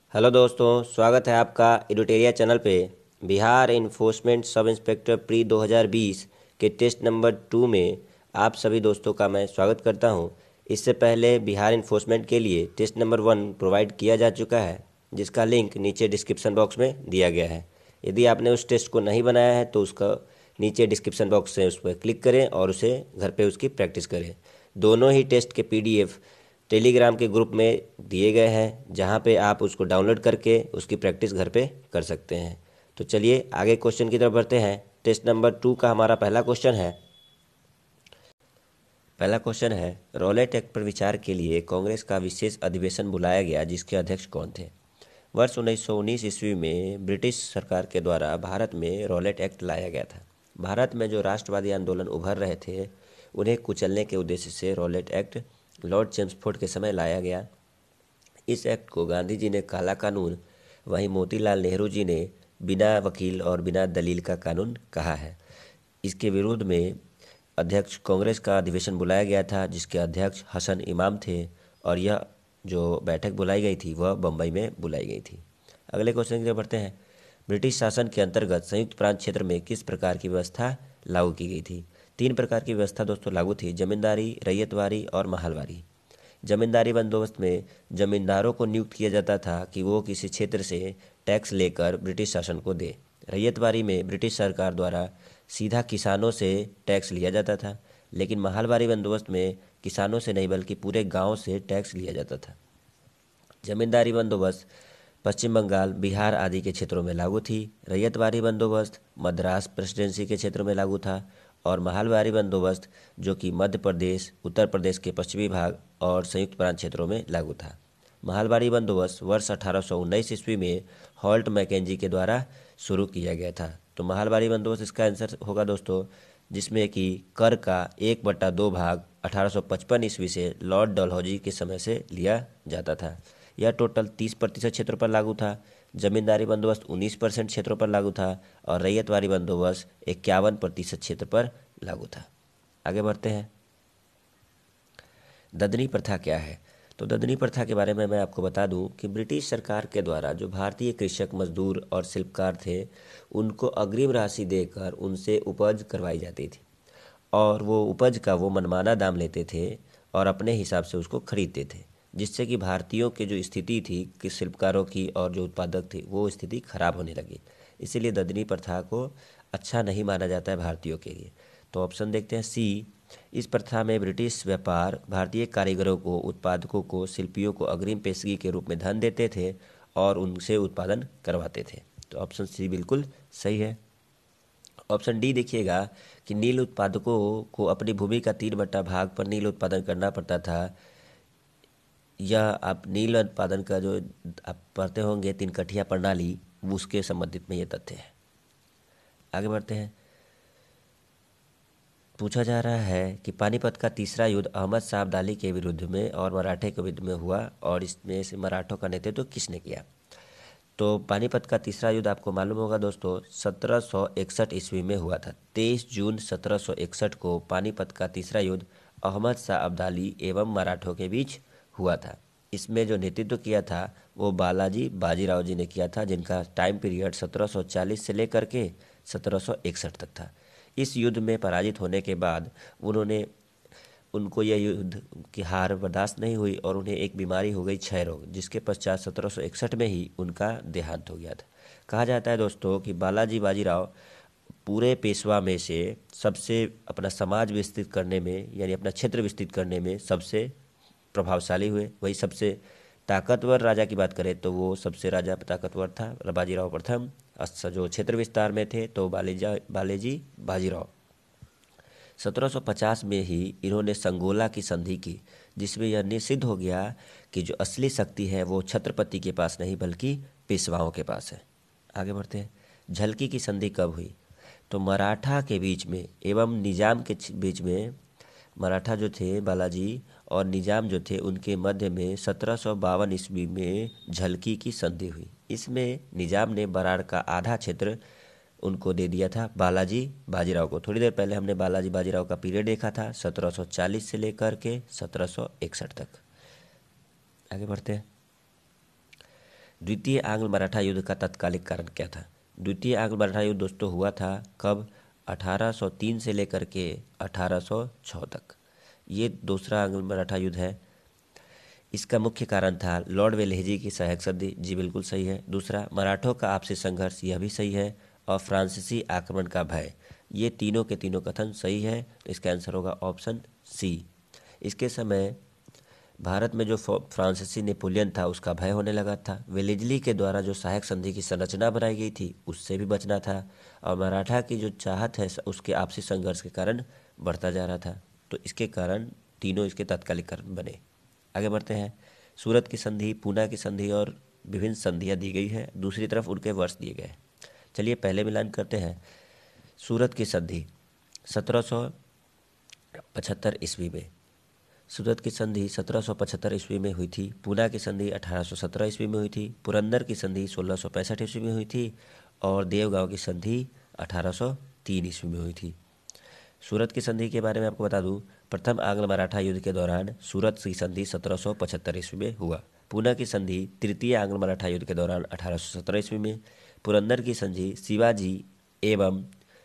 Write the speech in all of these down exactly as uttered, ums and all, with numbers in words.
Hello दोस्तों, स्वागत है आपका एडुटेरिया चैनल पे। Bihar enforcement sub inspector pre दो हज़ार बीस के टेस्ट नंबर टू में आप सभी दोस्तों का मैं स्वागत करता हूं। इससे पहले बिहार इन्फोर्समेंट के लिए टेस्ट नंबर वन प्रोवाइड किया जा चुका है, जिसका लिंक नीचे डिस्क्रिप्शन बॉक्स में दिया गया है। यदि आपने उस टेस्ट को नहीं बनाया है तो उसका नीचे डिस्क्रिप्शन बॉक्स से उस पर क्लिक करें और उसे घर पे उसकी प्रैक्टिस करें। दोनों ही टेस्ट के पीडीएफ टेलीग्राम के ग्रुप में दिए गए हैं, जहां पे आप उसको डाउनलोड करके उसकी प्रैक्टिस घर पे कर सकते हैं। तो चलिए आगे क्वेश्चन की तरफ बढ़ते हैं। टेस्ट नंबर टू का हमारा पहला क्वेश्चन है पहला क्वेश्चन है रॉलेट एक्ट पर विचार के लिए कांग्रेस का विशेष अधिवेशन बुलाया गया, जिसके अध्यक्ष कौन थे। वर्ष उन्नीस सौ उन्नीस ईस्वी में ब्रिटिश सरकार के द्वारा भारत में रॉलेट एक्ट लाया गया था। भारत में जो राष्ट्रवादी आंदोलन उभर रहे थे, उन्हें कुचलने के उद्देश्य से रॉलेट एक्ट लॉर्ड चेम्सफोर्ड के समय लाया गया। इस एक्ट को गांधी जी ने काला कानून, वहीं मोतीलाल नेहरू जी ने बिना वकील और बिना दलील का कानून कहा है। इसके विरोध में अध्यक्ष कांग्रेस का अधिवेशन बुलाया गया था, जिसके अध्यक्ष हसन इमाम थे, और यह जो बैठक बुलाई गई थी वह बम्बई में बुलाई गई थी। अगले क्वेश्चन की तरफ बढ़ते हैं। ब्रिटिश शासन के अंतर्गत संयुक्त प्रांत क्षेत्र में किस प्रकार की व्यवस्था लागू की गई थी। तीन प्रकार की व्यवस्था दोस्तों लागू थी: जमींदारी, रैयतवारी और महलवारी। जमींदारी बंदोबस्त में जमींदारों को नियुक्त किया जाता था कि वो किसी क्षेत्र से टैक्स लेकर ब्रिटिश शासन को दे। रैयतवारी में ब्रिटिश सरकार द्वारा सीधा किसानों से टैक्स लिया जाता था, लेकिन महलवारी बंदोबस्त में किसानों से नहीं बल्कि पूरे गांव से टैक्स लिया जाता था। जमींदारी बंदोबस्त पश्चिम बंगाल, बिहार आदि के क्षेत्रों में लागू थी। रैयतवारी बंदोबस्त मद्रास प्रेसिडेंसी के क्षेत्रों में लागू था, और महलवारी बंदोबस्त जो कि मध्य प्रदेश, उत्तर प्रदेश के पश्चिमी भाग और संयुक्त प्रांत क्षेत्रों में लागू था। महलवारी बंदोबस्त वर्ष अठारह सौ उन्नीस ईस्वी में हॉल्ट मैकेंजी के द्वारा शुरू किया गया था। तो महलवारी बंदोबस्त इसका आंसर होगा दोस्तों, जिसमें कि कर का एक बट्टा दो भाग अठारह सौ पचपन ईस्वी से लॉर्ड डलहौजी के समय से लिया जाता था। यह टोटल तीस प्रतिशत क्षेत्रों पर लागू था। जमींदारी बंदोबस्त उन्नीस परसेंट क्षेत्रों पर लागू था, और रैयतवारी बंदोबस्त इक्यावन प्रतिशत क्षेत्र पर लागू था। आगे बढ़ते हैं। ददनी प्रथा क्या है। तो ददनी प्रथा के बारे में मैं आपको बता दूं कि ब्रिटिश सरकार के द्वारा जो भारतीय कृषक, मजदूर और शिल्पकार थे, उनको अग्रिम राशि देकर उनसे उपज करवाई जाती थी, और वो उपज का वो मनमाना दाम लेते थे और अपने हिसाब से उसको खरीदते थे, जिससे कि भारतीयों की जो स्थिति थी कि शिल्पकारों की और जो उत्पादक थे, वो स्थिति खराब होने लगी। इसीलिए ददनी प्रथा को अच्छा नहीं माना जाता है भारतीयों के लिए। तो ऑप्शन देखते हैं सी। इस प्रथा में ब्रिटिश व्यापार भारतीय कारीगरों को, उत्पादकों को, शिल्पियों को अग्रिम पेशगी के रूप में धन देते थे और उनसे उत्पादन करवाते थे। तो ऑप्शन सी बिल्कुल सही है। ऑप्शन डी देखिएगा कि नील उत्पादकों को अपनी भूमि का तीन बट्टा भाग पर नील उत्पादन करना पड़ता था। यह आप नील उत्पादन का जो आप पढ़ते होंगे तीन कठिया प्रणाली, उसके संबंधित में ये तथ्य है। आगे बढ़ते हैं। पूछा जा रहा है कि पानीपत का तीसरा युद्ध अहमद शाह अब्दाली के विरुद्ध में और मराठे के विरुद्ध में हुआ, और इसमें से मराठों का नेतृत्व तो किसने किया। तो पानीपत का तीसरा युद्ध आपको मालूम होगा दोस्तों, सत्रह सौ इकसठ ईस्वी में हुआ था। तेईस जून सत्रह सौ इकसठ को पानीपत का तीसरा युद्ध अहमद शाह अब्दाली एवं मराठों के बीच हुआ था। इसमें जो नेतृत्व किया था वो बालाजी बाजीराव जी ने किया था, जिनका टाइम पीरियड सत्रह सौ चालीस से लेकर के सत्रह सौ इकसठ तक था। इस युद्ध में पराजित होने के बाद उन्होंने उनको यह युद्ध की हार बर्दाश्त नहीं हुई और उन्हें एक बीमारी हो गई, क्षय रोग, जिसके पश्चात सत्रह सौ इकसठ में ही उनका देहांत हो गया था। कहा जाता है दोस्तों कि बालाजी बाजीराव पूरे पेशवा में से सबसे अपना समाज विस्तृत करने में, यानी अपना क्षेत्र विस्तृत करने में सबसे प्रभावशाली हुए। वही सबसे ताकतवर राजा की बात करें तो वो सबसे राजा ताकतवर था बाजीराव प्रथम। जो क्षेत्र विस्तार में थे तो बालेजा बालेजी बाजीराव। सत्रह सौ पचास में ही इन्होंने संगोला की संधि की, जिसमें यह निश्चित हो गया कि जो असली शक्ति है वो छत्रपति के पास नहीं बल्कि पेशवाओं के पास है। आगे बढ़ते हैं। झलकी की संधि कब हुई। तो मराठा के बीच में एवं निजाम के बीच में, मराठा जो थे बालाजी और निजाम जो थे उनके मध्य में सत्रह सौ बावन ईस्वी में झलकी की संधि हुई। इसमें निजाम ने बराड़ का आधा क्षेत्र उनको दे दिया था बालाजी बाजीराव को। थोड़ी देर पहले हमने बालाजी बाजीराव का पीरियड देखा था, सत्रह सौ चालीस से लेकर के सत्रह सौ इकसठ तक। आगे बढ़ते हैं। द्वितीय आंग्ल मराठा युद्ध का तत्कालिक कारण क्या था? द्वितीय आंग्ल मराठा युद्ध दोस्तों हुआ था कब? अठारह सौ तीन से लेकर के अठारह सौ छह तक। ये दूसरा आंग्ल मराठा युद्ध है। इसका मुख्य कारण था लॉर्ड वेल्हेजी की सहायक संधि। जी बिल्कुल सही है। दूसरा, मराठों का आपसी संघर्ष, यह भी सही है। और फ्रांसीसी आक्रमण का भय, ये तीनों के तीनों कथन सही है। तो इसका आंसर होगा ऑप्शन सी। इसके समय भारत में जो फ्रांसीसी नेपोलियन था उसका भय होने लगा था। वेलेजली के द्वारा जो सहायक संधि की संरचना बनाई गई थी उससे भी बचना था। और मराठा की जो चाहत है उसके आपसी संघर्ष के कारण बढ़ता जा रहा था। तो इसके कारण तीनों इसके तात्कालिक कारण बने। आगे बढ़ते हैं। सूरत की संधि, पूना की संधि और विभिन्न संधियाँ दी गई है। दूसरी तरफ उनके वर्ष दिए गए। चलिए पहले मिलान करते हैं। सूरत की संधि सत्रह सौ पचहत्तर ईस्वी में सूरत की संधि सत्रह सौ पचहत्तर ईस्वी में हुई थी। पूना की संधि अठारह सौ सत्रह ईस्वी में हुई थी। पुरंदर की संधि सोलह सौ पैंसठ ईस्वी में हुई थी। और देवगांव की संधि अठारह सौ तीन ईस्वी में हुई थी। सूरत की संधि के बारे में आपको बता दूं, प्रथम आंग्ल मराठा युद्ध के दौरान सूरत की संधि सत्रह सौ पचहत्तर ईस्वी में हुआ। पूना की संधि तृतीय आंग्ल मराठा युद्ध के दौरान अठारह सौ सत्रह ईस्वी में। पुरंदर की संधि शिवाजी एवं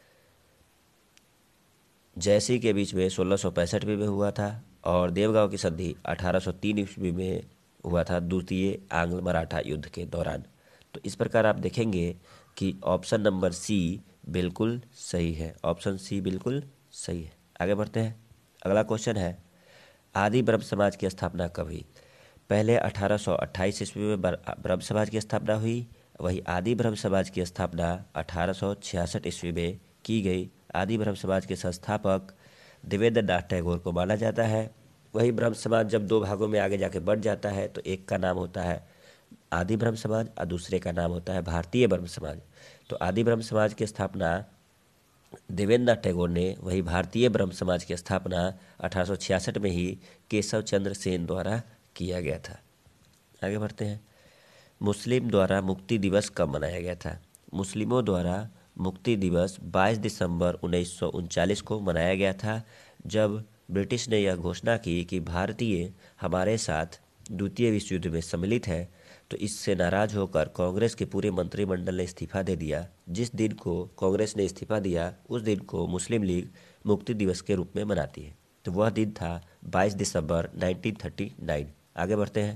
जयसिंह के बीच में सोलह सौ पैंसठ में हुआ था। और देवगांव की संधि अठारह सौ तीन ईस्वी में हुआ था, द्वितीय आंग्ल मराठा युद्ध के दौरान। तो इस प्रकार आप देखेंगे कि ऑप्शन नंबर सी बिल्कुल सही है। ऑप्शन सी बिल्कुल सही है। आगे बढ़ते हैं। अगला क्वेश्चन है, आदि ब्रह्म समाज की स्थापना कब हुई? पहले अठारह सौ अट्ठाईस ईस्वी में ब्रह्म समाज की स्थापना हुई। वही आदि ब्रह्म समाज की स्थापना अठारह सौ छियासठ ईस्वी में की गई। आदि ब्रह्म समाज के संस्थापक देवेंद्र नाथ टैगोर को माना जाता है। वही ब्रह्म समाज जब दो भागों में आगे जाके बढ़ जाता है तो एक का नाम होता है आदि ब्रह्म समाज और दूसरे का नाम होता है भारतीय ब्रह्म समाज। तो आदि ब्रह्म समाज की स्थापना देवेंद्र नाथ टैगोर ने, वही भारतीय ब्रह्म समाज की स्थापना अठारह सौ छियासठ में ही केशव चंद्र सेन द्वारा किया गया था। आगे बढ़ते हैं। मुस्लिम द्वारा मुक्ति दिवस कब मनाया गया था? मुस्लिमों द्वारा मुक्ति दिवस बाईस दिसंबर उन्नीस सौ उनचालीस को मनाया गया था, जब ब्रिटिश ने यह घोषणा की कि भारतीय हमारे साथ द्वितीय विश्व युद्ध में सम्मिलित है। तो इससे नाराज होकर कांग्रेस के पूरे मंत्रिमंडल ने इस्तीफा दे दिया। जिस दिन को कांग्रेस ने इस्तीफा दिया उस दिन को मुस्लिम लीग मुक्ति दिवस के रूप में मनाती है। तो वह दिन था बाईस दिसंबर उन्नीस सौ उनतालीस। आगे बढ़ते हैं।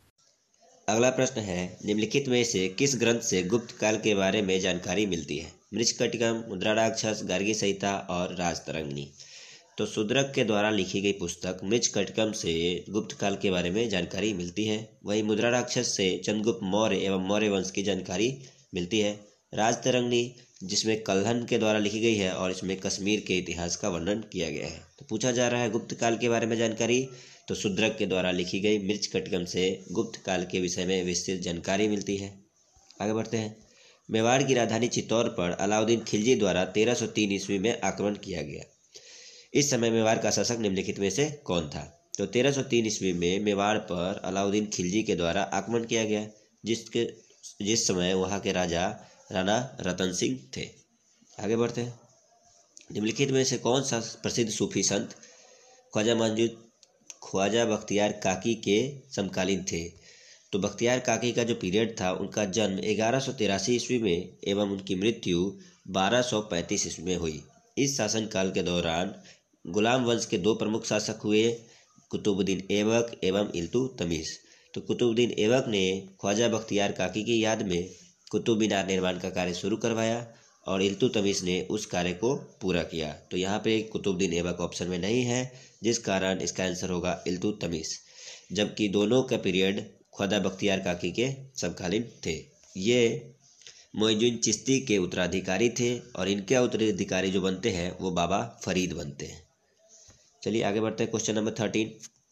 अगला प्रश्न है, निम्नलिखित में से किस ग्रंथ से गुप्त काल के बारे में जानकारी मिलती है? मृच्छकटिकम, मुद्राराक्षस, गार्गी संहिता और राजतरंगिणी। तो शूद्रक के द्वारा लिखी गई पुस्तक मृच्छकटिकम से गुप्त काल के बारे में जानकारी मिलती है। वही मुद्राराक्षस से चंद्रगुप्त मौर्य एवं मौर्य वंश की जानकारी मिलती है। राजतरंगिणी जिसमें कल्हण के द्वारा लिखी गई है और इसमें कश्मीर के इतिहास का वर्णन किया गया है। तो पूछा जा रहा है गुप्त काल के बारे में जानकारी, तो शूद्रक के द्वारा लिखी गई मृच्छकटिकम से गुप्त काल के विषय में विस्तृत जानकारी मिलती है। आगे बढ़ते हैं। मेवाड़ की राजधानी चित्तौड़ पर अलाउद्दीन खिलजी द्वारा तेरह सौ तीन ईस्वी में आक्रमण किया गया। इस समय मेवाड़ का शासक निम्नलिखित में से कौन था? तो तेरह सौ तीन ईस्वी में मेवाड़ पर अलाउद्दीन खिलजी के द्वारा आक्रमण किया गया, जिसके जिस समय वहाँ के राजा राणा रतन सिंह थे। आगे बढ़ते हैं। निम्नलिखित में से कौन सा प्रसिद्ध सूफी संत ख्वाजा मंजूर ख्वाजा बख्तियार काकी के समकालीन थे? तो बख्तियार काकी का जो पीरियड था, उनका जन्म ग्यारह सौ तिरासी ईस्वी में एवं उनकी मृत्यु बारह सौ पैंतीस ईस्वी में हुई। इस शासनकाल के दौरान गुलाम वंश के दो प्रमुख शासक हुए, कुतुबुद्दीन ऐबक एवं इल्तुतमिश। तो कुतुबुद्दीन ऐबक ने ख्वाजा बख्तियार काकी की याद में कुतुब मीनार निर्माण का कार्य शुरू करवाया और इल्तुतमिश ने उस कार्य को पूरा किया। तो यहाँ पे कुतुबुद्दीन ऐबक ऑप्शन में नहीं है, जिस कारण इसका आंसर होगा इल्तुतमिश। जबकि दोनों का पीरियड ख्वाजा बख्तियार काकी के समकालीन थे। ये मोइनुद्दीन चिश्ती के उत्तराधिकारी थे और इनके उत्तराधिकारी जो बनते हैं वो बाबा फरीद बनते हैं। चलिए आगे बढ़ते हैं। क्वेश्चन नंबर थर्टीन,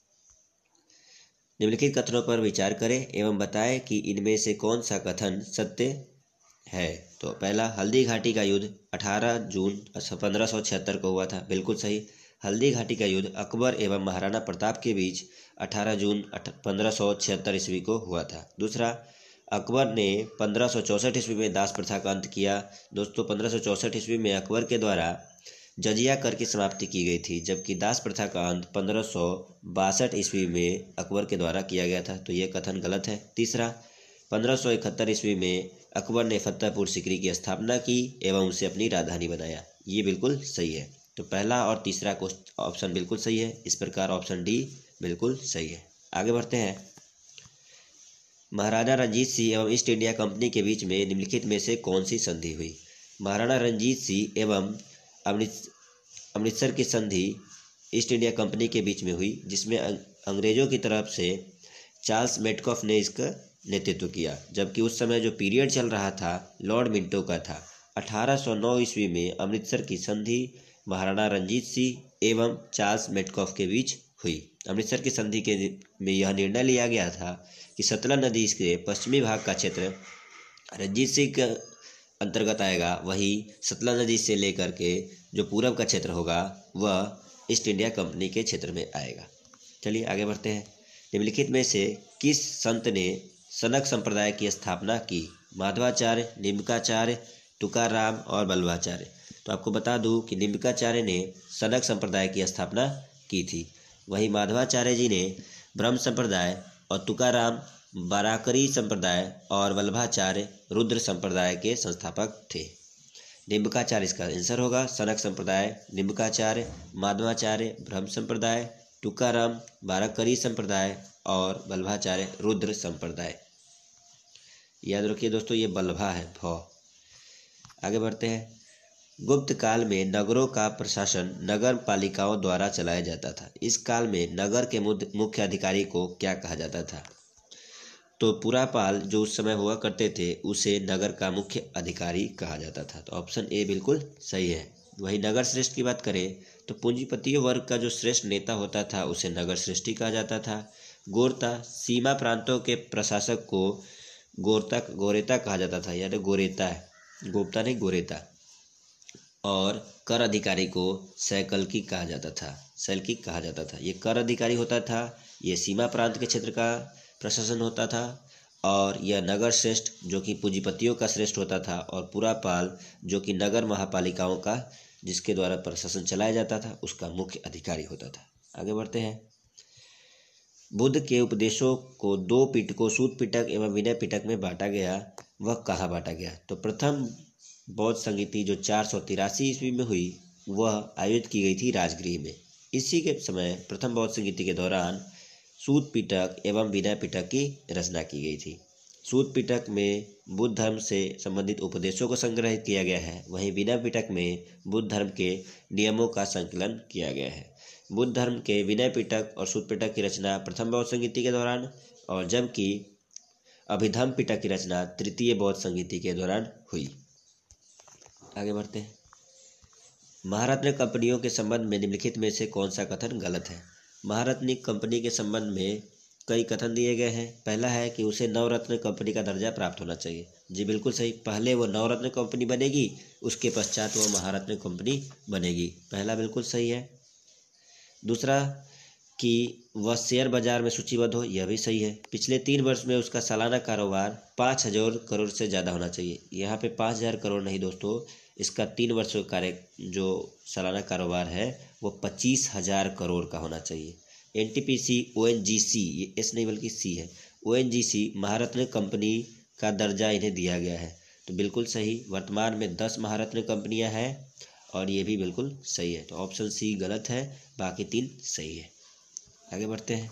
निम्नलिखित कथनों पर विचार करें एवं बताएं कि इनमें से कौन सा कथन सत्य है। तो पहला, हल्दी घाटी का युद्ध अठारह जून पंद्रह सौ छिहत्तर को हुआ था। बिल्कुल सही। हल्दी घाटी का युद्ध अकबर एवं महाराणा प्रताप के बीच अठारह जून पंद्रह सौ छिहत्तर ईस्वी को हुआ था। दूसरा, अकबर ने पंद्रह सौ चौंसठ ईस्वी में दास प्रथा का अंत किया। दोस्तों, पंद्रह सौ चौंसठ ईस्वी में अकबर के द्वारा जजिया कर की समाप्ति की गई थी, जबकि दास प्रथा का अंत पंद्रह सौ बासठ ईस्वी में अकबर के द्वारा किया गया था। तो ये कथन गलत है। तीसरा, पंद्रह सौ इकहत्तर ईस्वी में अकबर ने फतेहपुर सीकरी की स्थापना की एवं उसे अपनी राजधानी बनाया। ये बिल्कुल सही है। तो पहला और तीसरा क्वेश्चन ऑप्शन बिल्कुल सही है। इस प्रकार ऑप्शन डी बिल्कुल सही है। आगे बढ़ते हैं। महाराजा रंजीत सिंह एवं ईस्ट इंडिया कंपनी के बीच में निम्नलिखित में से कौन सी संधि हुई? महाराणा रंजीत सिंह एवं अमृत अमृतसर की संधि ईस्ट इंडिया कंपनी के बीच में हुई, जिसमें अंग्रेजों की तरफ से चार्ल्स मेटकॉफ ने इसका नेतृत्व किया, जबकि उस समय जो पीरियड चल रहा था लॉर्ड मिंटो का था। अठारह सौ नौ ईस्वी में अमृतसर की संधि महाराणा रंजीत सिंह एवं चार्ल्स मेटकॉफ के बीच हुई। अमृतसर की संधि के में यह निर्णय लिया गया था कि सतलज नदी के पश्चिमी भाग का क्षेत्र रंजीत सिंह के अंतर्गत आएगा, वही सतलज नदी से लेकर के जो पूरब का क्षेत्र होगा वह ईस्ट इंडिया कंपनी के क्षेत्र में आएगा। चलिए आगे बढ़ते हैं। निम्नलिखित में से किस संत ने सनक संप्रदाय की स्थापना की? माधवाचार्य, निम्बकाचार्य, तुकाराम और बल्लभाचार्य। तो आपको बता दूं कि निम्बकाचार्य ने सनक संप्रदाय की स्थापना की थी, वहीं माधवाचार्य जी ने ब्रह्म संप्रदाय और तुकाराम बाराकरी संप्रदाय और वल्लभाचार्य रुद्र संप्रदाय के संस्थापक थे। निम्बकाचार्य इसका आंसर होगा। सनक संप्रदाय निम्बकाचार्य, माधवाचार्य ब्रह्म संप्रदाय, तुकाराम बाराकरी संप्रदाय और वल्लभाचार्य रुद्र संप्रदाय। याद रखिए दोस्तों, ये बल्लभा है, भ। आगे बढ़ते हैं। गुप्त काल में नगरों का प्रशासन नगर पालिकाओं द्वारा चलाया जाता था। इस काल में नगर के मुख्य अधिकारी को क्या कहा जाता था? तो पुरापाल जो उस समय हुआ करते थे उसे नगर का मुख्य अधिकारी कहा जाता था। तो ऑप्शन ए बिल्कुल सही है। वही नगर श्रेष्ठ की बात करें तो पूंजीपतियों वर्ग का जो श्रेष्ठ नेता होता था उसे नगर श्रेष्ठी कहा जाता था। गोरता, सीमा प्रांतों के प्रशासक को गोरता गोरेता कहा जाता था, यानी गोरेता है, गोप्ता नहीं गोरेता। और कर अधिकारी को सैकलकी कहा जाता था, सैलकी कहा जाता था। ये कर अधिकारी होता था, ये सीमा प्रांत के क्षेत्र का प्रशासन होता था। और यह नगर श्रेष्ठ जो कि पूंजीपतियों का श्रेष्ठ होता था, और पुरापाल जो कि नगर महापालिकाओं का जिसके द्वारा प्रशासन चलाया जाता था उसका मुख्य अधिकारी होता था। आगे बढ़ते हैं। बुद्ध के उपदेशों को दो पिटकों सूत पिटक एवं विनय पिटक में बांटा गया, वह कहाँ बांटा गया? तो प्रथम बौद्ध संगीति जो चार सौ तिरासी ईस्वी में हुई वह आयोजित की गई थी राजगृह में। इसी के समय प्रथम बौद्ध संगीति के दौरान सूत पिटक एवं विनय पिटक की रचना की गई थी। सूत पिटक में बुद्ध धर्म से संबंधित उपदेशों को संग्रहित किया गया है, वहीं विनय पिटक में बुद्ध धर्म के नियमों का संकलन किया गया है। बुद्ध धर्म के विनय पिटक और सूत पिटक की रचना प्रथम बौद्ध संगीति के दौरान, और जबकि अभिधम्म पिटक की रचना तृतीय बौद्ध संगीति के दौरान हुई। आगे बढ़ते हैं। महारत्न कंपनियों के संबंध में निम्नलिखित में से कौन सा कथन गलत है? महारत्न कंपनी के संबंध में कई कथन दिए गए हैं। पहला है कि उसे नवरत्न कंपनी का दर्जा प्राप्त होना चाहिए। जी बिल्कुल सही। पहले वो नवरत्न कंपनी बनेगी, उसके पश्चात वो महारत्न कंपनी बनेगी। पहला बिल्कुल सही है। दूसरा कि वह शेयर बाजार में सूचीबद्ध हो, यह भी सही है। पिछले तीन वर्ष में उसका सालाना कारोबार पाँच हजार करोड़ से ज़्यादा होना चाहिए। यहाँ पे पाँच हजार करोड़ नहीं दोस्तों, इसका तीन वर्ष का कार्य जो सालाना कारोबार है वो पच्चीस हजार करोड़ का होना चाहिए। N T P C, O N G C, ये एस नहीं बल्कि सी है, ओ एन जी सी महारत्न कंपनी का दर्जा इन्हें दिया गया है। तो बिल्कुल सही। वर्तमान में दस महारत्न कंपनियां हैं और ये भी बिल्कुल सही है। तो ऑप्शन सी गलत है, बाकी तीन सही है। आगे बढ़ते हैं।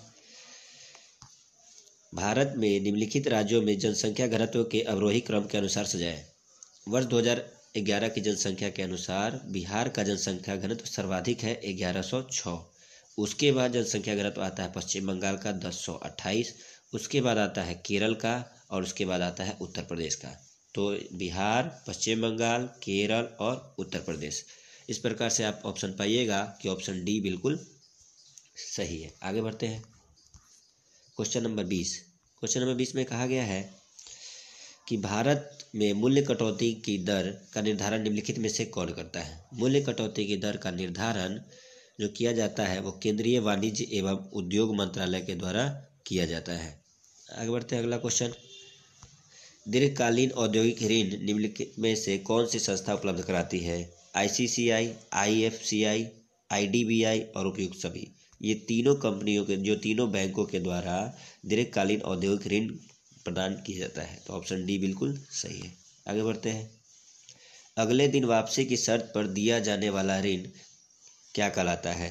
भारत में निम्नलिखित राज्यों में जनसंख्या घनत्व के अवरोही क्रम के अनुसार सजाएं। वर्ष दो हज़ार ग्यारह की जनसंख्या के अनुसार बिहार का जनसंख्या घनत्व सर्वाधिक है ग्यारह सौ छः। उसके बाद जनसंख्या घनत्व आता है पश्चिम बंगाल का दस सौ अट्ठाईस। उसके बाद आता है केरल का, और उसके बाद आता है उत्तर प्रदेश का। तो बिहार, पश्चिम बंगाल, केरल और उत्तर प्रदेश, इस प्रकार से आप ऑप्शन पाइएगा कि ऑप्शन डी बिल्कुल सही है। आगे बढ़ते हैं। क्वेश्चन नंबर बीस। क्वेश्चन नंबर बीस में कहा गया है कि भारत में मूल्य कटौती की दर का निर्धारण निम्नलिखित में से कौन करता है? मूल्य कटौती की दर का निर्धारण जो किया जाता है वो केंद्रीय वाणिज्य एवं उद्योग मंत्रालय के द्वारा किया जाता है। आगे बढ़ते हैं। अगला क्वेश्चन। दीर्घकालीन औद्योगिक ऋण निम्नलिखित में से कौन सी संस्था उपलब्ध कराती है? I C C I, I F C I, I D B I और उपयुक्त सभी। ये तीनों कंपनियों के जो तीनों बैंकों के द्वारा दीर्घकालीन औद्योगिक ऋण प्रदान किया जाता है। तो ऑप्शन डी बिल्कुल सही है। आगे बढ़ते हैं। अगले दिन वापसी की शर्त पर दिया जाने वाला ऋण क्या कहलाता है?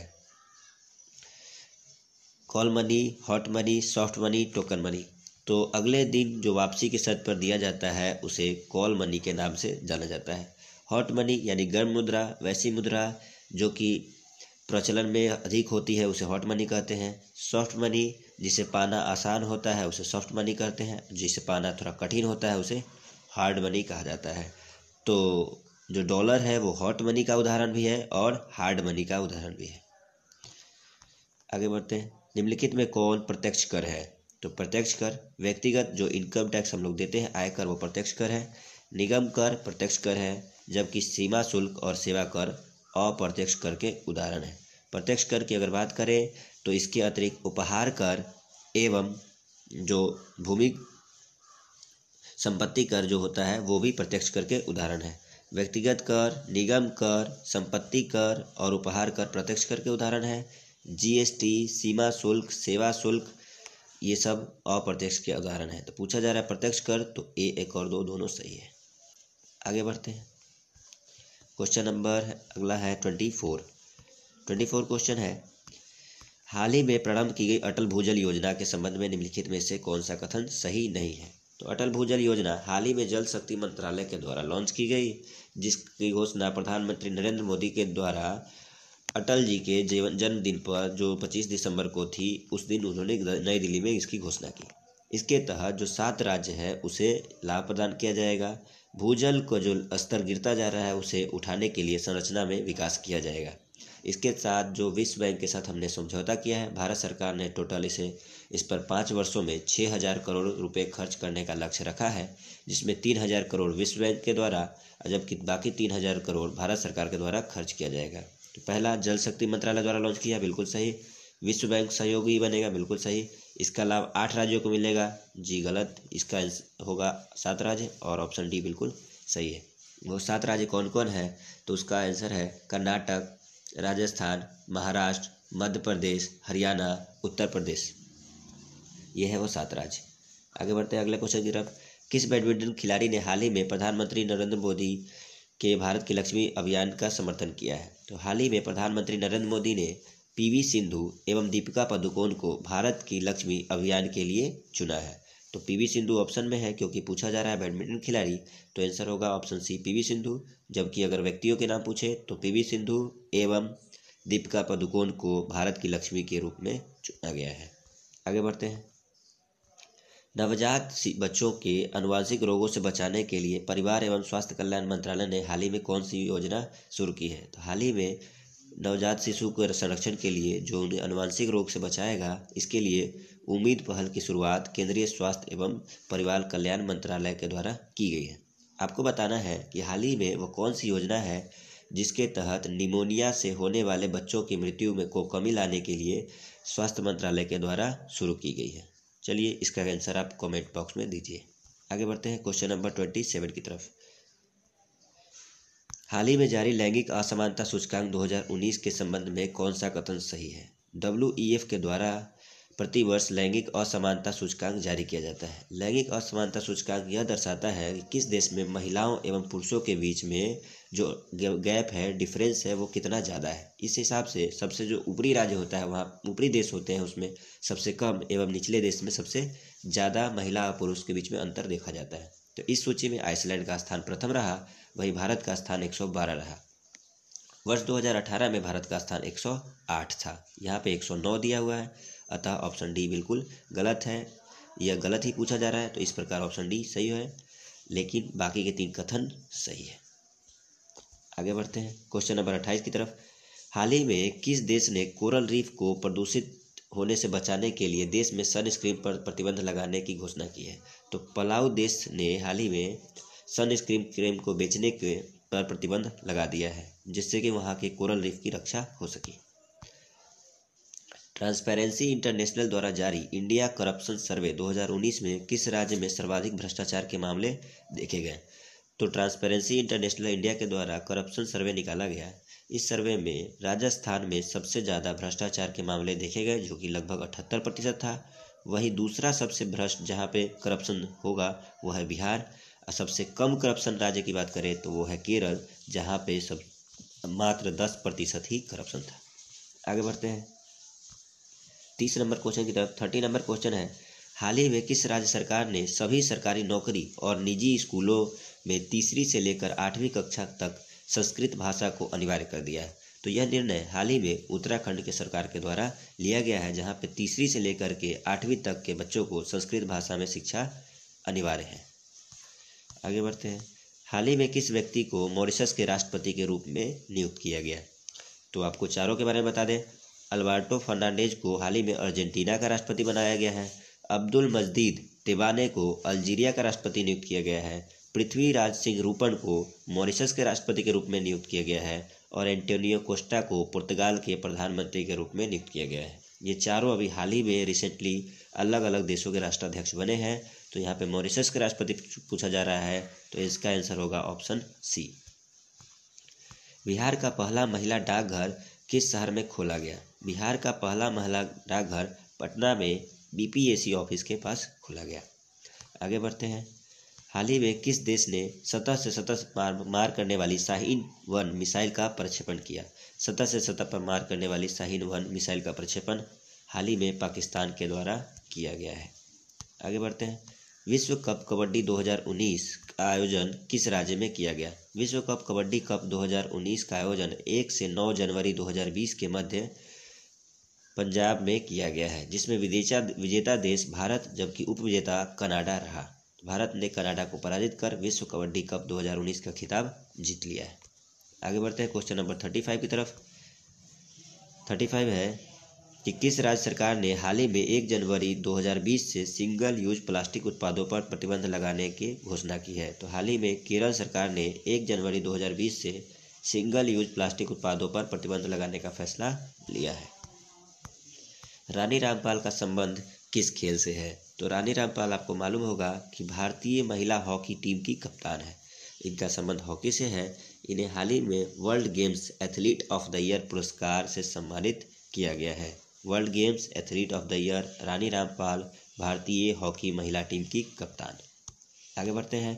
Call money, hot money, soft money, token money. तो अगले दिन जो वापसी की शर्त पर दिया जाता है उसे कॉल मनी के नाम से जाना जाता है। हॉट मनी यानी गर्म मुद्रा, वैसी मुद्रा जो कि प्रचलन में अधिक होती है उसे हॉट मनी कहते हैं। सॉफ्ट मनी जिसे पाना आसान होता है उसे सॉफ्ट मनी कहते हैं, जिसे पाना थोड़ा कठिन होता है उसे हार्ड मनी कहा जाता है। तो जो डॉलर है वो हॉट मनी का उदाहरण भी है और हार्ड मनी का उदाहरण भी है। आगे बढ़ते हैं। निम्नलिखित में कौन प्रत्यक्ष कर है? तो प्रत्यक्ष कर व्यक्तिगत जो इनकम टैक्स हम लोग देते हैं आयकर वो प्रत्यक्ष कर है। निगम कर प्रत्यक्ष कर है, जबकि सीमा शुल्क और सेवा कर अप्रत्यक्ष कर के उदाहरण है। प्रत्यक्ष कर की अगर बात करें तो इसके अतिरिक्त उपहार कर एवं जो भूमि संपत्ति कर जो होता है वो भी प्रत्यक्ष कर के उदाहरण है। व्यक्तिगत कर, निगम कर, संपत्ति कर और उपहार कर प्रत्यक्ष कर के उदाहरण है। जीएसटी, सीमा शुल्क, सेवा शुल्क ये सब अप्रत्यक्ष के उदाहरण है। तो पूछा जा रहा है प्रत्यक्ष कर, तो ए एक और दो दोनों सही है। आगे बढ़ते हैं। क्वेश्चन नंबर अगला है twenty four. Twenty four question है, हाल ही में प्रारंभ की गई अटल भूजल योजना के संबंध में निम्नलिखित में से कौन सा कथन सही नहीं है? तो अटल भूजल योजना हाल ही में जल शक्ति मंत्रालय के द्वारा लॉन्च की गई, जिसकी घोषणा प्रधानमंत्री नरेंद्र मोदी के द्वारा अटल जी के जीवन जन्मदिन पर जो पच्चीस दिसंबर को थी उस दिन उन्होंने नई दिल्ली में इसकी घोषणा की। इसके तहत जो सात राज्य है उसे लाभ प्रदान किया जाएगा। भूजल को जो स्तर गिरता जा रहा है उसे उठाने के लिए संरचना में विकास किया जाएगा। इसके साथ जो विश्व बैंक के साथ हमने समझौता किया है, भारत सरकार ने टोटल इसे इस पर पाँच वर्षों में छः हज़ार करोड़ रुपए खर्च करने का लक्ष्य रखा है, जिसमें तीन हज़ार करोड़ विश्व बैंक के द्वारा जबकि बाकी तीन हज़ार करोड़ भारत सरकार के द्वारा खर्च किया जाएगा। तो पहला जल शक्ति मंत्रालय द्वारा लॉन्च किया, बिल्कुल सही। विश्व बैंक सहयोगी बनेगा, बिल्कुल सही। इसका लाभ आठ राज्यों को मिलेगा, जी गलत। इसका होगा सात राज्य और ऑप्शन डी बिल्कुल सही है। वो सात राज्य कौन कौन है? तो उसका आंसर है कर्नाटक, राजस्थान, महाराष्ट्र, मध्य प्रदेश, हरियाणा, उत्तर प्रदेश। ये है वो सात राज्य। आगे बढ़ते हैं अगले क्वेश्चन की तरफ। किस बैडमिंटन खिलाड़ी ने हाल ही में प्रधानमंत्री नरेंद्र मोदी के भारत की लक्ष्मी अभियान का समर्थन किया है? तो हाल ही में प्रधानमंत्री नरेंद्र मोदी ने पीवी सिंधु एवं दीपिका पादुकोण को भारत की लक्ष्मी अभियान के लिए चुना है। तो पीवी सिंधु ऑप्शन में है क्योंकि पूछा जा रहा है बैडमिंटन खिलाड़ी, तो आंसर होगा ऑप्शन सी पीवी सिंधु। जबकि अगर व्यक्तियों के नाम पूछे तो पीवी सिंधु एवं दीपिका पादुकोण को भारत की लक्ष्मी के रूप में चुना गया है। आगे बढ़ते हैं। नवजात बच्चों के आनुवांशिक रोगों से बचाने के लिए परिवार एवं स्वास्थ्य कल्याण मंत्रालय ने हाल ही में कौन सी योजना शुरू की है? तो हाल ही में नवजात शिशु के संरक्षण के लिए जो उन्हें आनुवांशिक रोग से बचाएगा, इसके लिए उम्मीद पहल की शुरुआत केंद्रीय स्वास्थ्य एवं परिवार कल्याण मंत्रालय के द्वारा की गई है। आपको बताना है कि हाल ही में वो कौन सी योजना है जिसके तहत निमोनिया से होने वाले बच्चों की मृत्यु में को कमी लाने के लिए स्वास्थ्य मंत्रालय के द्वारा शुरू की गई है। चलिए इसका आंसर आप कमेंट बॉक्स में दीजिए। आगे बढ़ते हैं क्वेश्चन नंबर ट्वेंटी सेवन की तरफ। हाल ही में जारी लैंगिक असमानता सूचकांक दो हज़ार उन्नीस के संबंध में कौन सा कथन सही है? डब्ल्यू ई एफ के द्वारा प्रतिवर्ष लैंगिक असमानता सूचकांक जारी किया जाता है। लैंगिक असमानता सूचकांक यह दर्शाता है कि किस देश में महिलाओं एवं पुरुषों के बीच में जो गैप है, डिफरेंस है, वो कितना ज़्यादा है। इस हिसाब से सबसे जो ऊपरी राज्य होता है, वहाँ ऊपरी देश होते हैं, उसमें सबसे कम एवं निचले देश में सबसे ज़्यादा महिला और पुरुष के बीच में अंतर देखा जाता है। तो इस सूची में आइसलैंड का स्थान प्रथम रहा, वही भारत का स्थान एक सौ बारह रहा। वर्ष दो हज़ार अठारह में भारत का स्थान एक सौ आठ था, यहाँ पे एक सौ नौ दिया हुआ है, अतः ऑप्शन डी बिल्कुल गलत है। यह गलत ही पूछा जा रहा है, तो इस प्रकार ऑप्शन डी सही है, लेकिन बाकी के तीन कथन सही है। आगे बढ़ते हैं क्वेश्चन नंबर अट्ठाईस की तरफ। हाल ही में किस देश ने कोरल रीफ को प्रदूषित होने से बचाने के लिए देश में सनस्क्रीन पर प्रतिबंध लगाने की घोषणा की है? तो पलाऊ देश ने हाल ही में सनस्क्रीन क्रीम को बेचने के पर प्रतिबंध लगा दिया है, जिससे कि वहाँ के कोरल रीफ की रक्षा हो सके। ट्रांसपेरेंसी इंटरनेशनल द्वारा जारी इंडिया करप्शन सर्वे दो हज़ार उन्नीस में किस राज्य में सर्वाधिक भ्रष्टाचार के मामले देखे गए? तो ट्रांसपेरेंसी इंटरनेशनल इंडिया के द्वारा करप्शन सर्वे निकाला गया। इस सर्वे में राजस्थान में सबसे ज़्यादा भ्रष्टाचार के मामले देखे गए, जो कि लगभग अठहत्तर प्रतिशत था। वहीं दूसरा सबसे भ्रष्ट जहाँ पे करप्शन होगा वो है बिहार, और सबसे कम करप्शन राज्य की बात करें तो वो है केरल, जहाँ पे सब मात्र दस प्रतिशत ही करप्शन था। आगे बढ़ते हैं तीस नंबर क्वेश्चन की तरफ। थर्टी नंबर क्वेश्चन है, हाल ही में किस राज्य सरकार ने सभी सरकारी नौकरी और निजी स्कूलों में तीसरी से लेकर आठवीं कक्षा तक संस्कृत भाषा को अनिवार्य कर दिया है? तो यह निर्णय हाल ही में उत्तराखंड के सरकार के द्वारा लिया गया है, जहां पे तीसरी से लेकर के आठवीं तक के बच्चों को संस्कृत भाषा में शिक्षा अनिवार्य है। आगे बढ़ते हैं, हाल ही में किस व्यक्ति को मॉरिशस के राष्ट्रपति के रूप में नियुक्त किया गया? तो आपको चारों के बारे में बता दें। अल्बर्टो फर्नांडेज को हाल ही में अर्जेंटीना का राष्ट्रपति बनाया गया है। अब्दुल मजीद टेबाने को अल्जीरिया का राष्ट्रपति नियुक्त किया गया है। पृथ्वीराज सिंह रूपन को मॉरिशस के राष्ट्रपति के रूप में नियुक्त किया गया है। और एंटोनियो कोस्टा को पुर्तगाल के प्रधानमंत्री के रूप में नियुक्त किया गया है। ये चारों अभी हाल ही में रिसेंटली अलग अलग देशों के राष्ट्राध्यक्ष बने हैं। तो यहाँ पे मॉरिशस के राष्ट्रपति पूछा जा रहा है, तो इसका आंसर होगा ऑप्शन सी। बिहार का पहला महिला डाकघर किस शहर में खोला गया? बिहार का पहला महिला डाकघर पटना में बीपीएससी ऑफिस के पास खोला गया। आगे बढ़ते हैं, हाल ही में किस देश ने सतह से सतह मार मार करने वाली शाहीन वन मिसाइल का प्रक्षेपण किया? सतह से सतह पर मार करने वाली शाहीन वन मिसाइल का प्रक्षेपण हाल ही में पाकिस्तान के द्वारा किया गया है। आगे बढ़ते हैं, विश्व कप कबड्डी दो हज़ार उन्नीस का आयोजन किस राज्य में किया गया? विश्व कप कबड्डी कप दो हज़ार उन्नीस का आयोजन एक से नौ जनवरी दो हज़ार बीस के मध्य पंजाब में किया गया है, जिसमें विजेता विजेता देश भारत जबकि उपविजेता कनाडा रहा। भारत ने कनाडा को पराजित कर विश्व कबड्डी कप दो हज़ार उन्नीस का खिताब जीत लिया है। आगे बढ़ते हैं क्वेश्चन नंबर पैंतीस की तरफ। पैंतीस है कि किस राज्य सरकार ने हाल ही में एक जनवरी दो हज़ार बीस से सिंगल यूज प्लास्टिक उत्पादों पर प्रतिबंध लगाने की घोषणा की है? तो हाल ही में केरल सरकार ने एक जनवरी दो हज़ार बीस से सिंगल यूज प्लास्टिक उत्पादों पर प्रतिबंध लगाने का फैसला लिया है। रानी रामपाल का संबंध किस खेल से है? तो रानी रामपाल आपको मालूम होगा कि भारतीय महिला हॉकी टीम की कप्तान है। इनका संबंध हॉकी से है। इन्हें हाल ही में world games athlete of the year पुरस्कार से सम्मानित किया गया है। World games athlete of the year Rani Rampal भारतीय हॉकी महिला टीम की कप्तान। आगे बढ़ते हैं,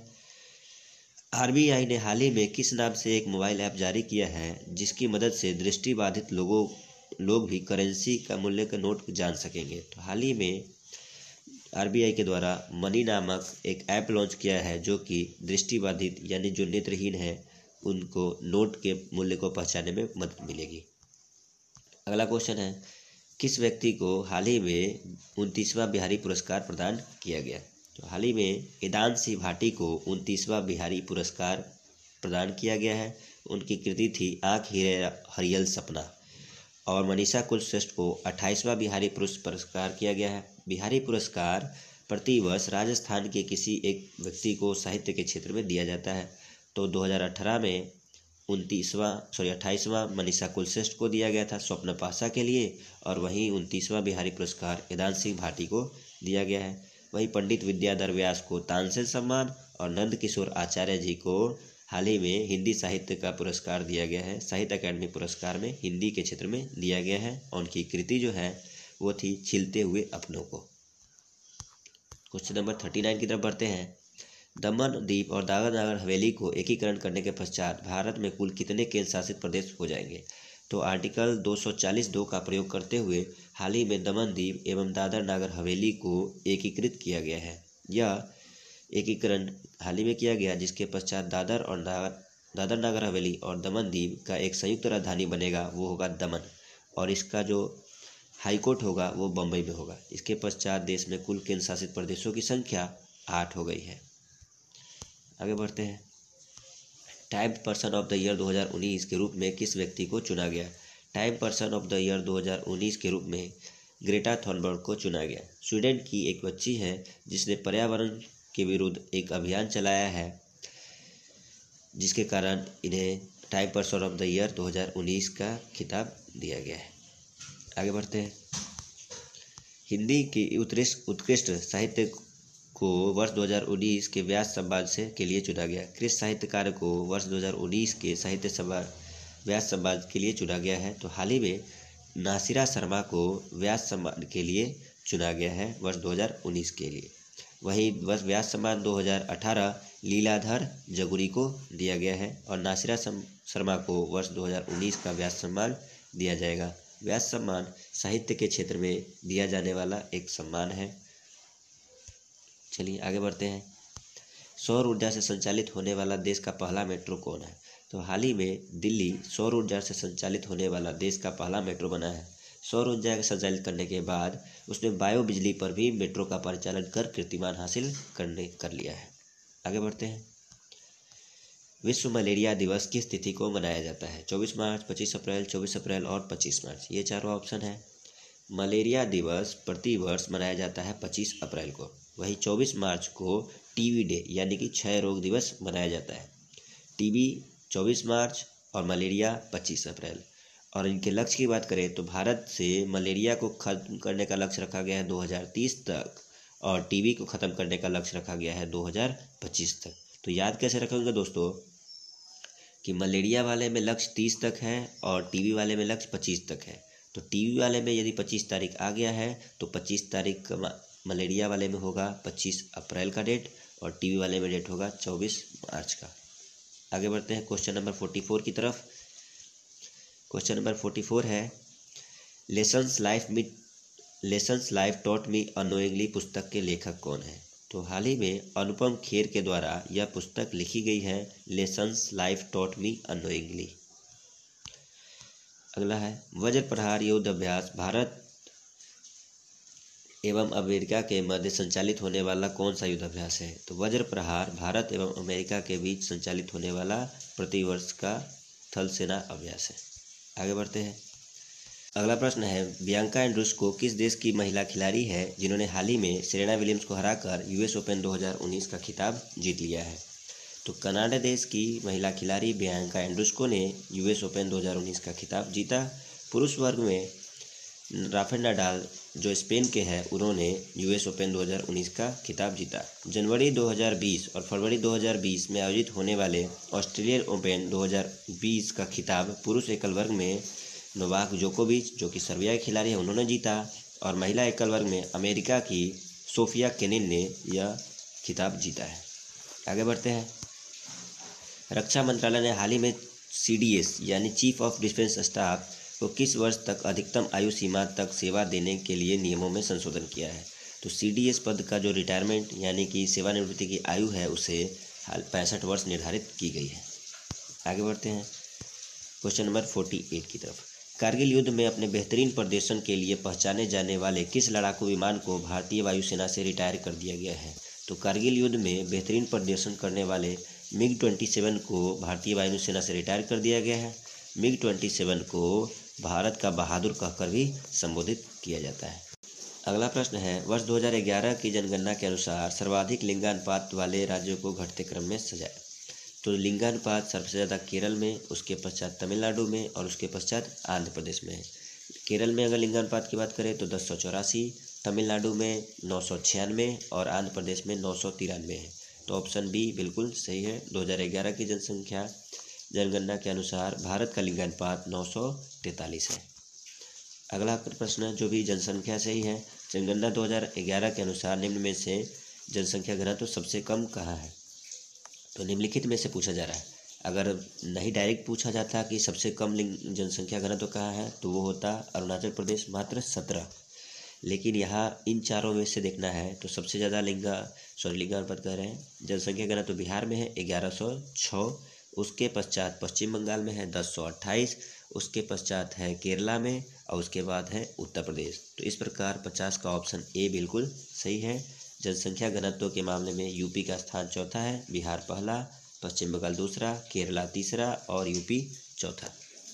आरबीआई ने हाल ही में किस नाम से एक मोबाइल ऐप जारी किया है, जिसकी मदद से दृष्टिबाधित लोगों लोग भी करेंसी का मूल्य का नोट जान सकेंगे? तो हाल ही में आरबीआई के द्वारा मनी नामक एक ऐप लॉन्च किया है, जो कि दृष्टिबाधित यानी जो नेत्रहीन है उनको नोट के मूल्य को पहचानने में मदद मिलेगी। अगला क्वेश्चन है, किस व्यक्ति को हाल ही में उनतीसवां बिहारी पुरस्कार प्रदान किया गया? तो हाल ही में इदांशी भाटी को उनतीसवां बिहारी पुरस्कार प्रदान किया गया है। उनकी कृति थी आँख हीरे हरियल सपना। और मनीषा कुलश्रेष्ठ को अट्ठाईसवां बिहारी पुरुष पुरस्कार किया गया है। बिहारी पुरस्कार प्रतिवर्ष राजस्थान के किसी एक व्यक्ति को साहित्य के क्षेत्र में दिया जाता है। तो दो हज़ार अठारह में उनतीसवां सॉरी अट्ठाईसवां मनीषा कुलश्रेष्ठ को दिया गया था स्वप्न पाशा के लिए, और वहीं उनतीसवां बिहारी पुरस्कार इदांशी भाटी को दिया गया है। वहीं पंडित विद्याधर व्यास को तानसेन सम्मान और नंद किशोर आचार्य जी को हाल ही में हिंदी साहित्य का पुरस्कार दिया गया है। साहित्य अकादमी पुरस्कार में हिंदी के क्षेत्र में दिया गया है। और उनकी कृति जो है वो थी छिलते हुए अपनों को। क्वेश्चन नंबर उनतालीस की तरफ बढ़ते हैं, दमन द्वीप और दादरा नगर हवेली को एकीकरण करने के पश्चात भारत में कुल कितने केंद्र शासित प्रदेश हो जाएंगे? तो आर्टिकल दो सौ चालीस दो का प्रयोग करते हुए हाल ही में दमन द्वीप एवं दादरा नगर हवेली को एकीकृत किया गया है। यह एकीकरण हाल ही में किया गया, जिसके पश्चात दादर और दादर नगर हवेली और दमन दीव का एक संयुक्त राजधानी बनेगा, वो होगा दमन। और इसका जो हाईकोर्ट होगा वो बम्बई में होगा। इसके पश्चात देश में कुल केंद्र शासित प्रदेशों की संख्या आठ हो गई है। आगे बढ़ते हैं, time person of the year दो हज़ार उन्नीस के रूप में किस व्यक्ति को चुना गया? Time person of the year दो हज़ार उन्नीस के रूप में ग्रेटा थनबर्ग को चुना गया। स्वीडन की एक बच्ची है जिसने पर्यावरण के विरुद्ध एक अभियान चलाया है, जिसके कारण इन्हें time person of the year दो हज़ार उन्नीस का खिताब दिया गया है। आगे बढ़ते हैं, हिंदी की उत्कृष्ट उत्कृष्ट साहित्य को वर्ष दो हज़ार उन्नीस के व्यास सम्मान से के लिए चुना गया। किस साहित्यकार को वर्ष दो हज़ार उन्नीस के साहित्य सम्मान व्यास सम्मान के लिए चुना गया है? तो हाल ही में नासिरा शर्मा को व्यास सम्मान के लिए चुना गया है वर्ष दो हज़ार उन्नीस के लिए। वहीं वर्ष व्यास सम्मान दो हज़ार अठारह लीलाधर जगुरी को दिया गया है और नासिरा शर्मा को वर्ष दो हज़ार उन्नीस का व्यास सम्मान दिया जाएगा। व्यास सम्मान साहित्य के क्षेत्र में दिया जाने वाला एक सम्मान है। चलिए आगे बढ़ते हैं। सौर ऊर्जा से संचालित होने वाला देश का पहला मेट्रो कौन है? तो हाल ही में दिल्ली सौर ऊर्जा से संचालित होने वाला देश का पहला मेट्रो बना है। सौर ऊर्जा संचालित करने के बाद उसने बायो बिजली पर भी मेट्रो का परिचालन कर कीर्तिमान हासिल करने कर लिया है। आगे बढ़ते हैं। विश्व मलेरिया दिवस किस तिथि को मनाया जाता है? चौबीस मार्च, पच्चीस अप्रैल, चौबीस अप्रैल और पच्चीस मार्च, ये चारों ऑप्शन है। मलेरिया दिवस प्रति वर्ष मनाया जाता है पच्चीस अप्रैल को। वही चौबीस मार्च को टीबी डे यानी कि क्षय रोग दिवस मनाया जाता है। टीबी चौबीस मार्च और मलेरिया पच्चीस अप्रैल। और इनके लक्ष्य की बात करें तो भारत से मलेरिया को खत्म करने का लक्ष्य रखा गया है दो हज़ार तीस तक और टीबी को ख़त्म करने का लक्ष्य रखा गया है दो हज़ार पच्चीस तक। तो याद कैसे रखेंगे दोस्तों कि मलेरिया वाले में लक्ष्य तीस तक है और टीबी वाले में लक्ष्य पच्चीस तक है। तो टीबी वाले में यदि पच्चीस तारीख आ गया है तो पच्चीस तारीख मलेरिया वाले में होगा पच्चीस अप्रैल का डेट और टीबी वाले में डेट होगा चौबीस मार्च का। आगे बढ़ते हैं क्वेश्चन नंबर चौवालीस की तरफ। क्वेश्चन नंबर चौवालीस है lessons life me lessons life taught me unknowingly पुस्तक के लेखक कौन है? तो हाल ही में अनुपम खेर के द्वारा यह पुस्तक लिखी गई है lessons life taught me unknowingly. अगला है वज्र प्रहार युद्ध अभ्यास भारत एवं अमेरिका के मध्य संचालित होने वाला कौन सा युद्ध अभ्यास है? तो वज्र प्रहार भारत एवं अमेरिका के बीच संचालित होने वाला प्रतिवर्ष का थल सेना अभ्यास है। आगे बढ़ते हैं। अगला प्रश्न है बियांका एंड्रूस्को किस देश की महिला खिलाड़ी है जिन्होंने हाल ही में सेरेना विलियम्स को हराकर यूएस ओपन दो हज़ार उन्नीस का खिताब जीत लिया है? तो कनाडा देश की महिला खिलाड़ी बियांका एंड्रूस्को ने यूएस ओपन दो हज़ार उन्नीस का खिताब जीता। पुरुष वर्ग में राफेल नाडाल जो स्पेन के हैं उन्होंने यूएस ओपन दो हज़ार उन्नीस का खिताब जीता। जनवरी दो हज़ार बीस और फरवरी दो हज़ार बीस में आयोजित होने वाले ऑस्ट्रेलियन ओपन दो हज़ार बीस का खिताब पुरुष एकल वर्ग में नोवाक जोकोविच जो कि सर्बिया के खिलाड़ी हैं उन्होंने जीता और महिला एकल वर्ग में अमेरिका की सोफिया केनिन ने यह खिताब जीता है। आगे बढ़ते हैं। रक्षा मंत्रालय ने हाल ही में सीडीएस यानी चीफ ऑफ डिफेंस स्टाफ को किस वर्ष तक अधिकतम आयु सीमा तक सेवा देने के लिए नियमों में संशोधन किया है? तो सीडीएस पद का जो रिटायरमेंट यानी कि सेवानिवृत्ति की आयु है उसे हाल पैंसठ वर्ष निर्धारित की गई है। आगे बढ़ते हैं क्वेश्चन नंबर अड़तालीस की तरफ। कारगिल युद्ध में अपने बेहतरीन प्रदर्शन के लिए पहचाने जाने वाले किस लड़ाकू विमान को भारतीय वायुसेना से रिटायर कर दिया गया है? तो कारगिल युद्ध में बेहतरीन प्रदर्शन करने वाले मिग सत्ताईस को भारतीय वायुसेना से रिटायर कर दिया गया है। मिग सत्ताईस को भारत का बहादुर कहकर भी संबोधित किया जाता है। अगला प्रश्न है वर्ष दो हज़ार ग्यारह की जनगणना के अनुसार सर्वाधिक लिंगानुपात वाले राज्यों को घटते क्रम में सजाया। तो लिंगानुपात सबसे ज़्यादा केरल में, उसके पश्चात तमिलनाडु में और उसके पश्चात आंध्र प्रदेश में है। केरल में अगर लिंगानुपात की बात करें तो दस सौ चौरासी, तमिलनाडु में नौ सौ छियानवे और आंध्र प्रदेश में नौ सौ तिरानवे है। तो ऑप्शन बी बिल्कुल सही है। दो हज़ार ग्यारह की जनसंख्या जनगणना के अनुसार भारत का लिंगानुपात नौ सौ तैंतालीस है। अगला प्रश्न जो भी जनसंख्या से ही है, जनगणना दो हज़ार ग्यारह के अनुसार निम्न में से जनसंख्या घनत्व तो सबसे कम कहाँ है? तो निम्नलिखित में से पूछा जा रहा है। अगर नहीं डायरेक्ट पूछा जाता कि सबसे कम जनसंख्या घनत्व तो कहाँ है तो वो होता अरुणाचल प्रदेश मात्र सत्रह। लेकिन यहाँ इन चारों में से देखना है तो सबसे ज़्यादा लिंगा सॉरी लिंगानुपात कह रहे हैं जनसंख्या घनत्व तो बिहार में है ग्यारह सौ छः, उसके पश्चात पश्चिम बंगाल में है दस सौ अट्ठाईस, उसके पश्चात है केरला में और उसके बाद है उत्तर प्रदेश। तो इस प्रकार पचास का ऑप्शन ए बिल्कुल सही है। जनसंख्या घनत्व के मामले में यूपी का स्थान चौथा है, बिहार पहला, पश्चिम बंगाल दूसरा, केरला तीसरा और यूपी चौथा।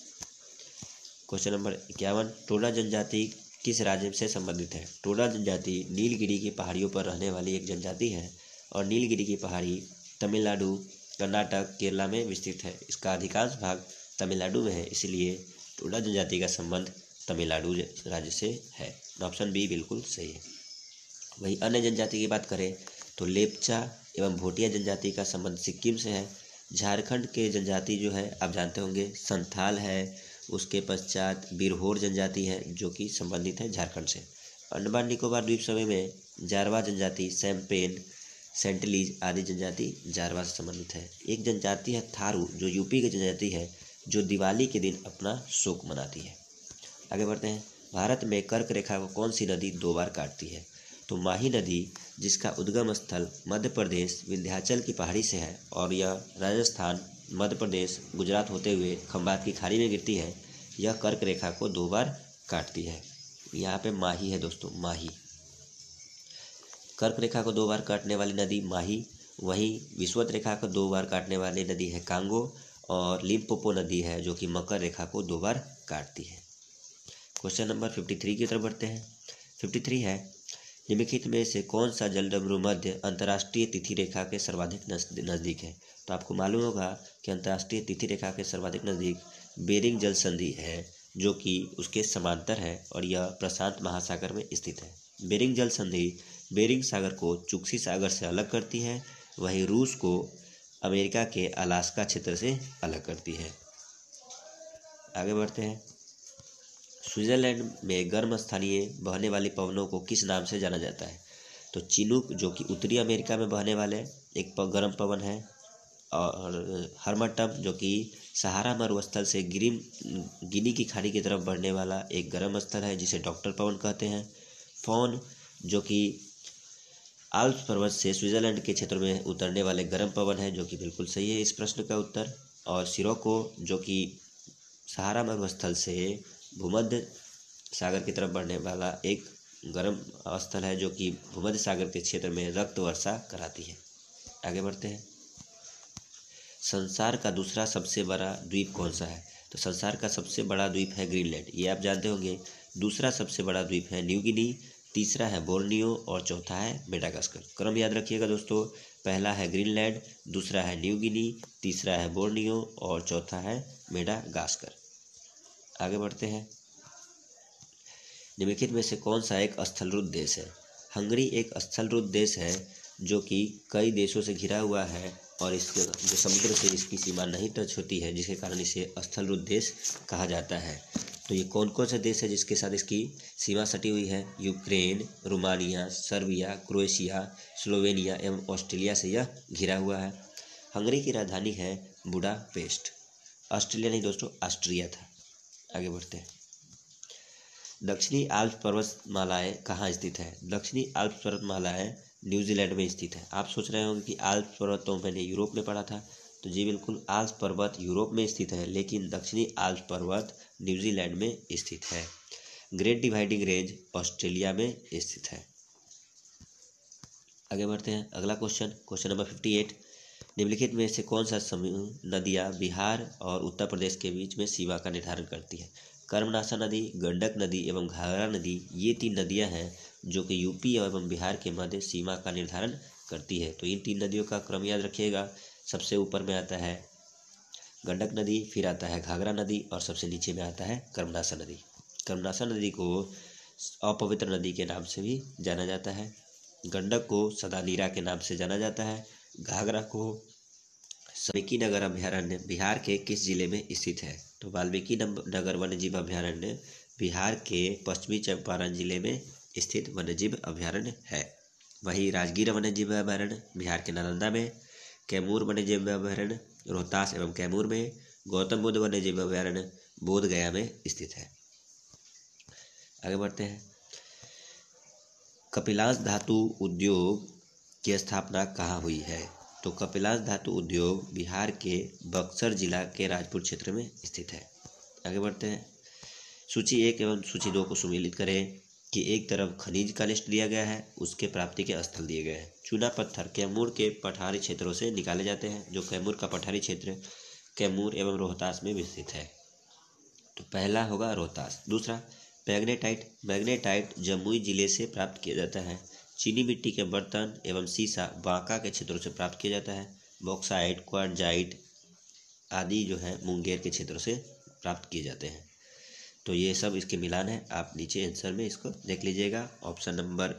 क्वेश्चन नंबर इक्यावन टोडा जनजाति किस राज्य से संबंधित है? टोडा जनजाति नीलगिरी की पहाड़ियों पर रहने वाली एक जनजाति है और नीलगिरी की पहाड़ी तमिलनाडु, कर्नाटक, केरला में विस्तृत है। इसका अधिकांश भाग तमिलनाडु में है, इसलिए टोडा जनजाति का संबंध तमिलनाडु राज्य से है। ऑप्शन बी बिल्कुल सही है। वहीं अन्य जनजाति की बात करें तो लेपचा एवं भोटिया जनजाति का संबंध सिक्किम से है। झारखंड के जनजाति जो है आप जानते होंगे संथाल है, उसके पश्चात बिरहोर जनजाति है जो कि संबंधित है झारखंड से। अंडमान निकोबार द्वीप समूह में जारवा जनजाति सैम्पेन, सेंटलीज आदि जनजाति जारवा से संबंधित है। एक जनजाति है थारू, जो यूपी की जनजाति है, जो दिवाली के दिन अपना शोक मनाती है। आगे बढ़ते हैं। भारत में कर्क रेखा को कौन सी नदी दो बार काटती है? तो माही नदी, जिसका उद्गम स्थल मध्य प्रदेश विंध्याचल की पहाड़ी से है और यह राजस्थान, मध्य प्रदेश, गुजरात होते हुए खंबात की खाड़ी में गिरती है, यह कर्क रेखा को दो बार काटती है। यहाँ पे माही है दोस्तों, माही। कर्क रेखा को दो बार काटने वाली नदी माही। वहीं विषुवत रेखा को दो बार काटने वाली नदी है कांगो, और लिम्पोपो नदी है जो कि मकर रेखा को दो बार काटती है। क्वेश्चन नंबर फिफ्टी थ्री की तरफ बढ़ते हैं। फिफ्टी थ्री है, निम्नलिखित में से कौन सा जलडमरू मध्य अंतर्राष्ट्रीय तिथि रेखा के सर्वाधिक नज़दीक है? तो आपको मालूम होगा कि अंतर्राष्ट्रीय तिथि रेखा के सर्वाधिक नज़दीक बेरिंग जल संधि है, जो कि उसके समांतर है और यह प्रशांत महासागर में स्थित है। बेरिंग जल संधि बेरिंग सागर को चुक्सी सागर से अलग करती है, वहीं रूस को अमेरिका के अलास्का क्षेत्र से अलग करती है। आगे बढ़ते हैं। स्विट्जरलैंड में गर्म स्थानीय बहने वाली पवनों को किस नाम से जाना जाता है? तो चिनूक, जो कि उत्तरी अमेरिका में बहने वाले एक गर्म पवन है, और हर्मटम, जो कि सहारा मरुस्थल से गिरिम गिनी की खाड़ी की तरफ बढ़ने वाला एक गर्म स्थल है जिसे डॉक्टर पवन कहते हैं। फोन, जो कि आल्प्स पर्वत से स्विट्जरलैंड के क्षेत्र में उतरने वाले गर्म पवन है, जो कि बिल्कुल सही है इस प्रश्न का उत्तर। और सिरोको, जो कि सहारा मरुस्थल से भूमध्य सागर की तरफ बढ़ने वाला एक गर्म स्थल है, जो कि भूमध्य सागर के क्षेत्र में रक्त वर्षा कराती है। आगे बढ़ते हैं। संसार का दूसरा सबसे बड़ा द्वीप कौन सा है? तो संसार का सबसे बड़ा द्वीप है ग्रीनलैंड, ये आप जानते होंगे। दूसरा सबसे बड़ा द्वीप है न्यू गिनी, तीसरा है बोर्नियो और चौथा है मेडागास्कर। क्रम याद रखिएगा दोस्तों, पहला है ग्रीनलैंड, दूसरा है न्यू गिनी, तीसरा है बोर्नियो और चौथा है मेडागास्कर। आगे बढ़ते हैं। निम्नलिखित में से कौन सा एक स्थलरुद्ध देश है? हंगरी एक स्थलरुद्ध देश है जो कि कई देशों से घिरा हुआ है और इसके जो समुद्र से इसकी सीमा नहीं टच होती है, जिसके कारण इसे स्थलरुद्ध देश कहा जाता है। तो ये कौन कौन से देश है जिसके साथ इसकी सीमा सटी हुई है? Ukraine, Romania, Serbia, Croatia, Slovenia एवं ऑस्ट्रेलिया से यह घिरा हुआ है। हंगरी की राजधानी है बुडापेस्ट। ऑस्ट्रेलिया नहीं दोस्तों, ऑस्ट्रिया था। आगे बढ़ते हैं। दक्षिणी आल्प्स पर्वतमालाएं कहाँ स्थित है? दक्षिणी आल्प्स पर्वतमालाएं न्यूजीलैंड में स्थित है। आप सोच रहे होंगे कि आल्प्स पर्वत तो मैंने यूरोप में पढ़ा था, तो जी बिल्कुल, आल्प्स पर्वत यूरोप में स्थित है, लेकिन दक्षिणी आल्प्स पर्वत न्यूजीलैंड में स्थित है। ग्रेट डिवाइडिंग रेंज ऑस्ट्रेलिया में स्थित है। आगे बढ़ते हैं। अगला question, question number fifty eight, निम्नलिखित में से कौन सा समूह नदियाँ बिहार और उत्तर प्रदेश के बीच में सीमा का निर्धारण करती है? कर्मनाशा नदी, गंडक नदी एवं घाघरा नदी, ये तीन नदियां हैं जो कि यूपी एवं बिहार के मध्य सीमा का निर्धारण करती है। तो इन तीन नदियों का क्रम याद रखिएगा। सबसे ऊपर में आता है गंडक नदी, फिर आता है घाघरा नदी और सबसे नीचे में आता है कर्मनाशा नदी। कर्मनाशा नदी को अपवित्र नदी के नाम से भी जाना जाता है, गंडक को सदा नीरा के नाम से जाना जाता है, घाघरा को वाल्मीकि नगर अभ्यारण्य बिहार के किस जिले में स्थित है? तो वाल्मीकि नगर वन्यजीव अभ्यारण्य बिहार के पश्चिमी चंपारण जिले में स्थित वन्यजीव अभ्यारण्य है। वही राजगीर वन्यजीव अभ्यारण्य बिहार के नालंदा में, कैमूर वन्यजीव अभ्यारण्य रोहतास एवं कैमूर में, गौतम बुद्ध वन्यजीव अभ्यारण्य बोध गया में स्थित है। आगे बढ़ते हैं। कपिलांश धातु उद्योग की स्थापना कहाँ हुई है? तो कपिलांश धातु उद्योग बिहार के बक्सर जिला के राजपुर क्षेत्र में स्थित है। आगे बढ़ते हैं। सूची एक एवं सूची दो को सुमेलित करें कि एक तरफ खनिज का लिस्ट दिया गया है, उसके प्राप्ति के स्थल दिए गए हैं। चूना पत्थर कैमूर के पठारी क्षेत्रों से निकाले जाते हैं, जो कैमूर का पठारी क्षेत्र कैमूर एवं रोहतास में विस्तृत है। तो पहला होगा रोहतास। दूसरा मैग्नेटाइट, मैग्नेटाइट जमुई जिले से प्राप्त किया जाता है। चीनी मिट्टी के बर्तन एवं सीसा बांका के क्षेत्रों से प्राप्त किया जाता है। बॉक्साइट, क्वार्टजाइट आदि जो है मुंगेर के क्षेत्रों से प्राप्त किए जाते हैं। तो ये सब इसके मिलान है, आप नीचे आंसर में इसको देख लीजिएगा। ऑप्शन नंबर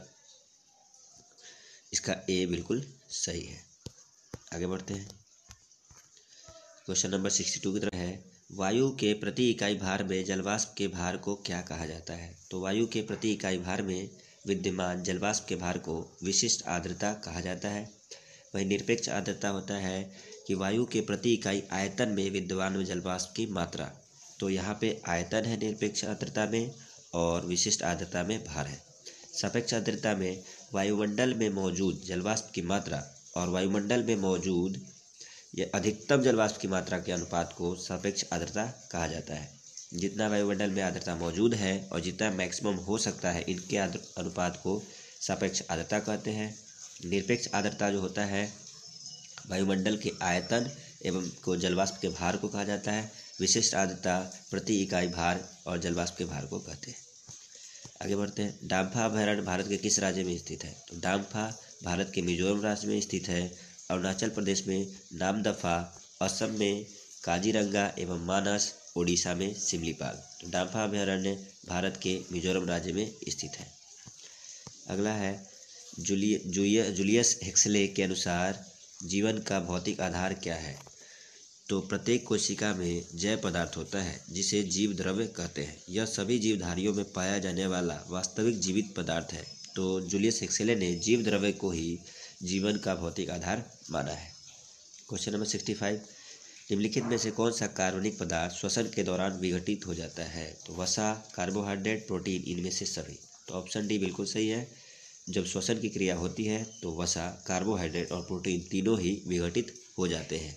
इसका ए बिल्कुल सही है। आगे बढ़ते हैं। क्वेश्चन नंबर सिक्सटी टू की तरफ है, वायु के प्रति इकाई भार में जलवाष्प के भार को क्या कहा जाता है? तो वायु के प्रति इकाई भार में विद्यमान जलवाष्प के भार को विशिष्ट आर्द्रता कहा जाता है। वही निरपेक्ष आर्द्रता होता है कि वायु के प्रति इकाई आयतन में विद्यमान जलवाष्प की मात्रा। तो यहाँ पे आयतन है निरपेक्ष आर्द्रता में और विशिष्ट आर्द्रता में भार है। सापेक्ष आर्द्रता में वायुमंडल में मौजूद जलवाष्प की मात्रा और वायुमंडल में मौजूद या अधिकतम जलवाष्प की मात्रा के अनुपात को सापेक्ष आर्द्रता कहा जाता है। जितना वायुमंडल में आर्द्रता मौजूद है और जितना मैक्सिमम हो सकता है, इनके अनुपात को सापेक्ष आर्द्रता कहते हैं। निरपेक्ष आर्द्रता जो होता है वायुमंडल के आयतन एवं को जलवाष्प के भार को कहा जाता है। विशिष्ट आर्द्रता प्रति इकाई भार और जलवाष्प के भार को कहते हैं। आगे बढ़ते हैं। डांफा अभयारण्य भारत के किस राज्य में स्थित है? तो डांफा भारत के मिजोरम राज्य में स्थित है। अरुणाचल प्रदेश में नामदफा, असम में काजीरंगा एवं मानस, ओडिशा में सिमलीपाल। तो डांफा अभयारण्य भारत के मिजोरम राज्य में स्थित है। अगला है जूलिय जूय जूलियस हेक्सले के अनुसार जीवन का भौतिक आधार क्या है? तो प्रत्येक कोशिका में जैव पदार्थ होता है जिसे जीव द्रव्य कहते हैं। यह सभी जीवधारियों में पाया जाने वाला वास्तविक जीवित पदार्थ है। तो जूलियस हेक्सले ने जीव द्रव्य को ही जीवन का भौतिक आधार माना है। क्वेश्चन नंबर सिक्सटी फाइव, निम्नलिखित में से कौन सा कार्बनिक पदार्थ श्वसन के दौरान विघटित हो जाता है? तो वसा, कार्बोहाइड्रेट, प्रोटीन, इनमें से सभी। तो ऑप्शन डी बिल्कुल सही है। जब श्वसन की क्रिया होती है तो वसा, कार्बोहाइड्रेट और प्रोटीन तीनों ही विघटित हो जाते हैं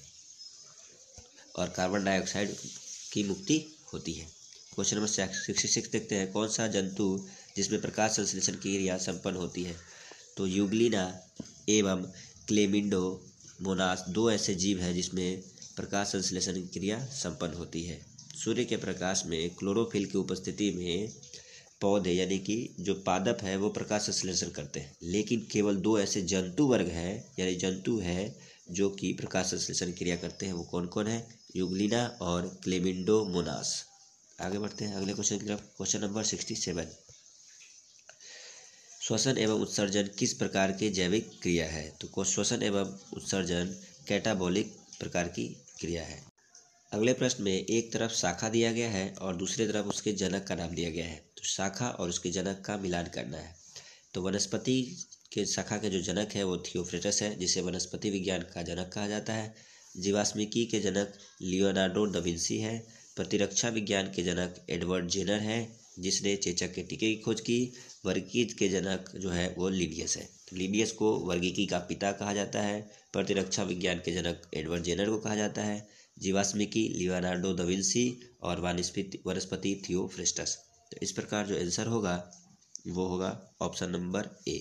और कार्बन डाइऑक्साइड की मुक्ति होती है। क्वेश्चन नंबर सिक्सटी सिक्स देखते हैं। कौन सा जंतु जिसमें प्रकाश संश्लेषण की क्रिया संपन्न होती है? तो यूग्लिना एवं क्लेमिंडो मोनास दो ऐसे जीव हैं जिसमें प्रकाश संश्लेषण की क्रिया संपन्न होती है। सूर्य के प्रकाश में क्लोरोफिल की उपस्थिति में पौधे यानी कि जो पादप है वो प्रकाश संश्लेषण करते हैं, लेकिन केवल दो ऐसे जंतु वर्ग हैं यानी जंतु है जो कि प्रकाश संश्लेषण क्रिया करते हैं। वो कौन कौन है? यूग्लिना और क्लेमिंडो मोनास। आगे बढ़ते हैं अगले क्वेश्चन की तरफ। क्वेश्चन नंबर सिक्सटी सेवन, श्वसन एवं उत्सर्जन किस प्रकार के जैविक क्रिया है? तो श्वसन एवं उत्सर्जन कैटाबोलिक प्रकार की क्रिया है। अगले प्रश्न में एक तरफ शाखा दिया गया है और दूसरी तरफ उसके जनक का नाम दिया गया है। तो शाखा और उसके जनक का मिलान करना है। तो वनस्पति के शाखा के जो जनक है वो थियोफ्रेटस है, जिसे वनस्पति विज्ञान का जनक कहा जाता है। जीवाश्मिकी के जनक लियोनार्डो दा विंसी है। प्रतिरक्षा विज्ञान के जनक एडवर्ड जेनर है, जिसने चेचक के टीके की खोज की। वर्गीय के जनक जो है वो लिनियस है। तो लिनियस को वर्गीकी का पिता कहा जाता है। प्रतिरक्षा विज्ञान के जनक एडवर्ड जेनर को कहा जाता है। जीवाश्मिकी लियोनार्डो दा विंसी और वनस्पति वनस्पति थियोफ्रेस्टस। तो इस प्रकार जो आंसर होगा वो होगा ऑप्शन नंबर ए।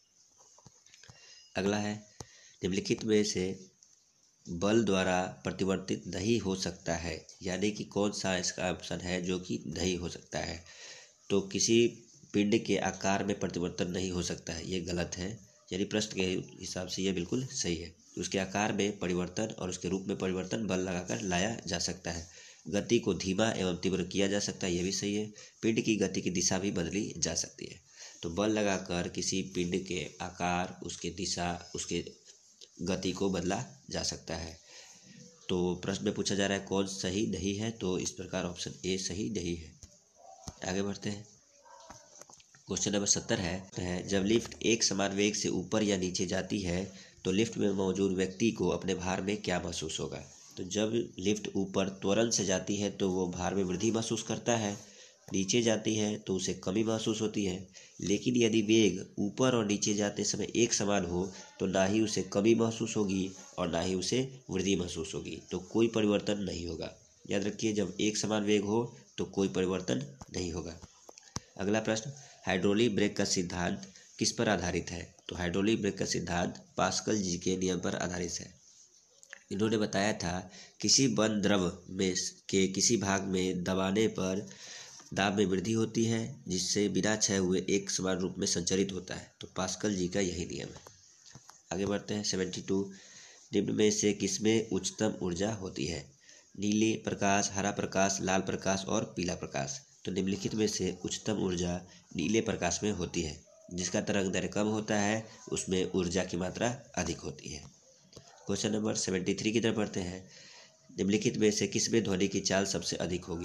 अगला है, निम्नलिखित में से बल द्वारा परिवर्तित नहीं हो सकता है, यानी कि कौन सा इसका ऑप्शन है जो कि नहीं हो सकता है? तो किसी पिंड के आकार में परिवर्तन नहीं हो सकता है, ये गलत है। यानी प्रश्न के हिसाब से ये बिल्कुल सही है। उसके आकार में परिवर्तन और उसके रूप में परिवर्तन बल लगाकर लाया जा सकता है। गति को धीमा एवं तीव्र किया जा सकता है, ये भी सही है। पिंड की गति की दिशा भी बदली जा सकती है। तो बल लगाकर किसी पिंड के आकार, उसके दिशा, उसके गति को बदला जा सकता है। तो प्रश्न में पूछा जा रहा है कौन सही नहीं है, तो इस प्रकार ऑप्शन ए सही नहीं है। आगे बढ़ते हैं। क्वेश्चन नंबर सत्तर है, जब लिफ्ट एक समान वेग से ऊपर या नीचे जाती है तो लिफ्ट में मौजूद व्यक्ति को अपने भार में क्या महसूस होगा? तो जब लिफ्ट ऊपर त्वरण से जाती है तो वो भार में वृद्धि महसूस करता है, नीचे जाती है तो उसे कमी महसूस होती है। लेकिन यदि वेग ऊपर और नीचे जाते समय एक समान हो तो ना ही उसे कमी महसूस होगी और ना ही उसे वृद्धि महसूस होगी, तो कोई परिवर्तन नहीं होगा। याद रखिए, जब एक समान वेग हो तो कोई परिवर्तन नहीं होगा। अगला प्रश्न, हाइड्रोलिक ब्रेक का सिद्धांत किस पर आधारित है? तो हाइड्रोलिक ब्रेक का सिद्धांत पास्कल जी के नियम पर आधारित है। इन्होंने बताया था किसी बंद द्रव में के किसी भाग में दबाने पर दाब में वृद्धि होती है, जिससे बिना क्षय हुए एक समान रूप में संचरित होता है। तो पास्कल जी का यही नियम है। आगे बढ़ते हैं। सेवेंटी टू, निम्न में से किसमें उच्चतम ऊर्जा होती है? नीले प्रकाश, हरा प्रकाश, लाल प्रकाश और पीला प्रकाश। तो निम्नलिखित में से उच्चतम ऊर्जा नीले प्रकाश में होती है। जिसका तरंगदैर्घ्य कम होता है उसमें ऊर्जा की मात्रा अधिक होती है। क्वेश्चन नंबर सेवेंटी थ्री की तरफ बढ़ते हैं। निम्नलिखित में से किसमें ध्वनि की चाल सबसे अधिक होगी?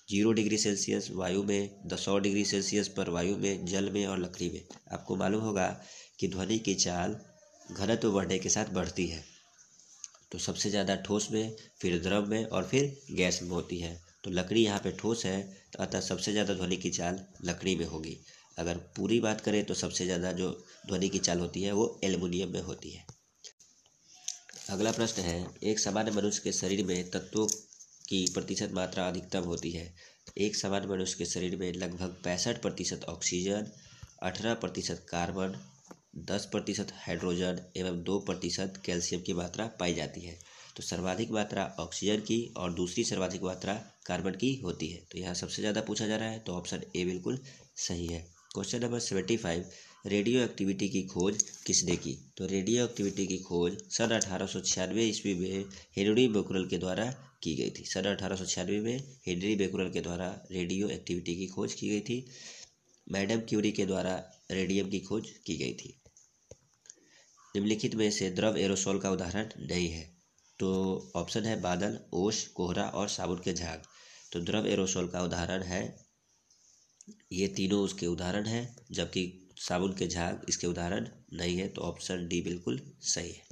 जीरो डिग्री सेल्सियस वायु में, द सौ डिग्री सेल्सियस पर वायु में, जल में और लकड़ी में। आपको मालूम होगा कि ध्वनि की चाल घनत्व बढ़ने के साथ बढ़ती है। तो सबसे ज़्यादा ठोस में, फिर द्रव में और फिर गैस में होती है। तो लकड़ी यहाँ पे ठोस है, तो अतः सबसे ज़्यादा ध्वनि की चाल लकड़ी में होगी। अगर पूरी बात करें तो सबसे ज़्यादा जो ध्वनि की चाल होती है वो एल्युमिनियम में होती है। अगला प्रश्न है, एक सामान्य मनुष्य के शरीर में तत्वों की प्रतिशत मात्रा अधिकतम होती है। एक सामान्य मनुष्य के शरीर में लगभग पैंसठ प्रतिशत ऑक्सीजन, अठारह प्रतिशत कार्बन, दस प्रतिशत हाइड्रोजन एवं दो प्रतिशत कैल्शियम की मात्रा पाई जाती है। तो सर्वाधिक मात्रा ऑक्सीजन की और दूसरी सर्वाधिक मात्रा कार्बन की होती है। तो यहाँ सबसे ज़्यादा पूछा जा रहा है, तो ऑप्शन ए बिल्कुल सही है। Question number seventy five, radio activity की खोज किसने की? तो रेडियो एक्टिविटी की खोज सन अठारह सौ छियानवे ईस्वी में हेनरी बेकुरल के द्वारा की गई थी। सन अठारह सौ छियानवे में हेनरी बेकुरल के द्वारा रेडियो एक्टिविटी की खोज की गई थी। मैडम क्यूरी के द्वारा रेडियम की खोज की गई थी। निम्नलिखित में से द्रव एरोसोल का उदाहरण नहीं है। तो ऑप्शन है बादल, ओस, कोहरा और साबुन के झाग। तो द्रव एरोसोल का उदाहरण है, ये तीनों उसके उदाहरण हैं, जबकि साबुन के झाग इसके उदाहरण नहीं है। तो ऑप्शन डी बिल्कुल सही है।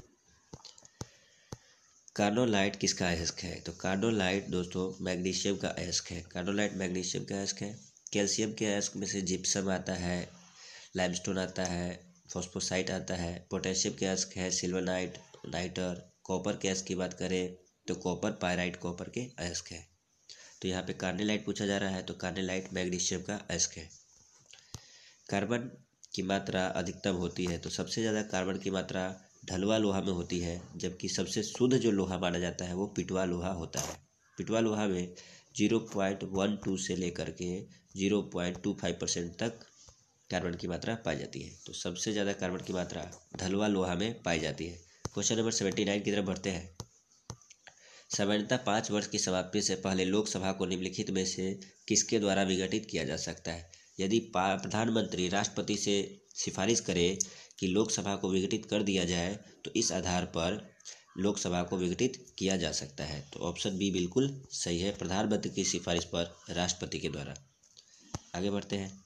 कार्नोलाइट किसका अयस्क है? तो कार्नोलाइट दोस्तों मैग्नीशियम का अयस्क है। कार्नोलाइट मैग्नीशियम का अयस्क है। कैल्शियम के अयस्क में से जिप्सम आता है, लाइमस्टोन आता है, फॉस्फोसाइट आता है। पोटेशियम के अयस्क है सिल्वरनाइट, नाइटर। कॉपर के अयस्क की बात करें तो कॉपर पायराइट कॉपर के अयस्क है। तो यहाँ पे कार्नेलाइट पूछा जा रहा है, तो कार्नेलाइट मैग्नीशियम का अयस्क है। कार्बन की मात्रा अधिकतम होती है, तो सबसे ज़्यादा कार्बन की मात्रा ढलुआ लोहा में होती है, जबकि सबसे शुद्ध जो लोहा माना जाता है वो पिटवा लोहा होता है। पिटवा लोहा में जीरो पॉइंट वन टू से लेकर के zero point two five percent तक कार्बन की मात्रा पाई जाती है। तो सबसे ज़्यादा कार्बन की मात्रा ढलुआ लोहा में पाई जाती है। क्वेश्चन नंबर सेवेंटी नाइन की तरफ बढ़ते हैं। सामान्यतः पाँच वर्ष की समाप्ति से पहले लोकसभा को निम्नलिखित में से किसके द्वारा विघटित किया जा सकता है? यदि प्रधानमंत्री राष्ट्रपति से सिफारिश करे कि लोकसभा को विघटित कर दिया जाए, तो इस आधार पर लोकसभा को विघटित किया जा सकता है। तो ऑप्शन बी बिल्कुल सही है, प्रधानमंत्री की सिफारिश पर राष्ट्रपति के द्वारा। आगे बढ़ते हैं।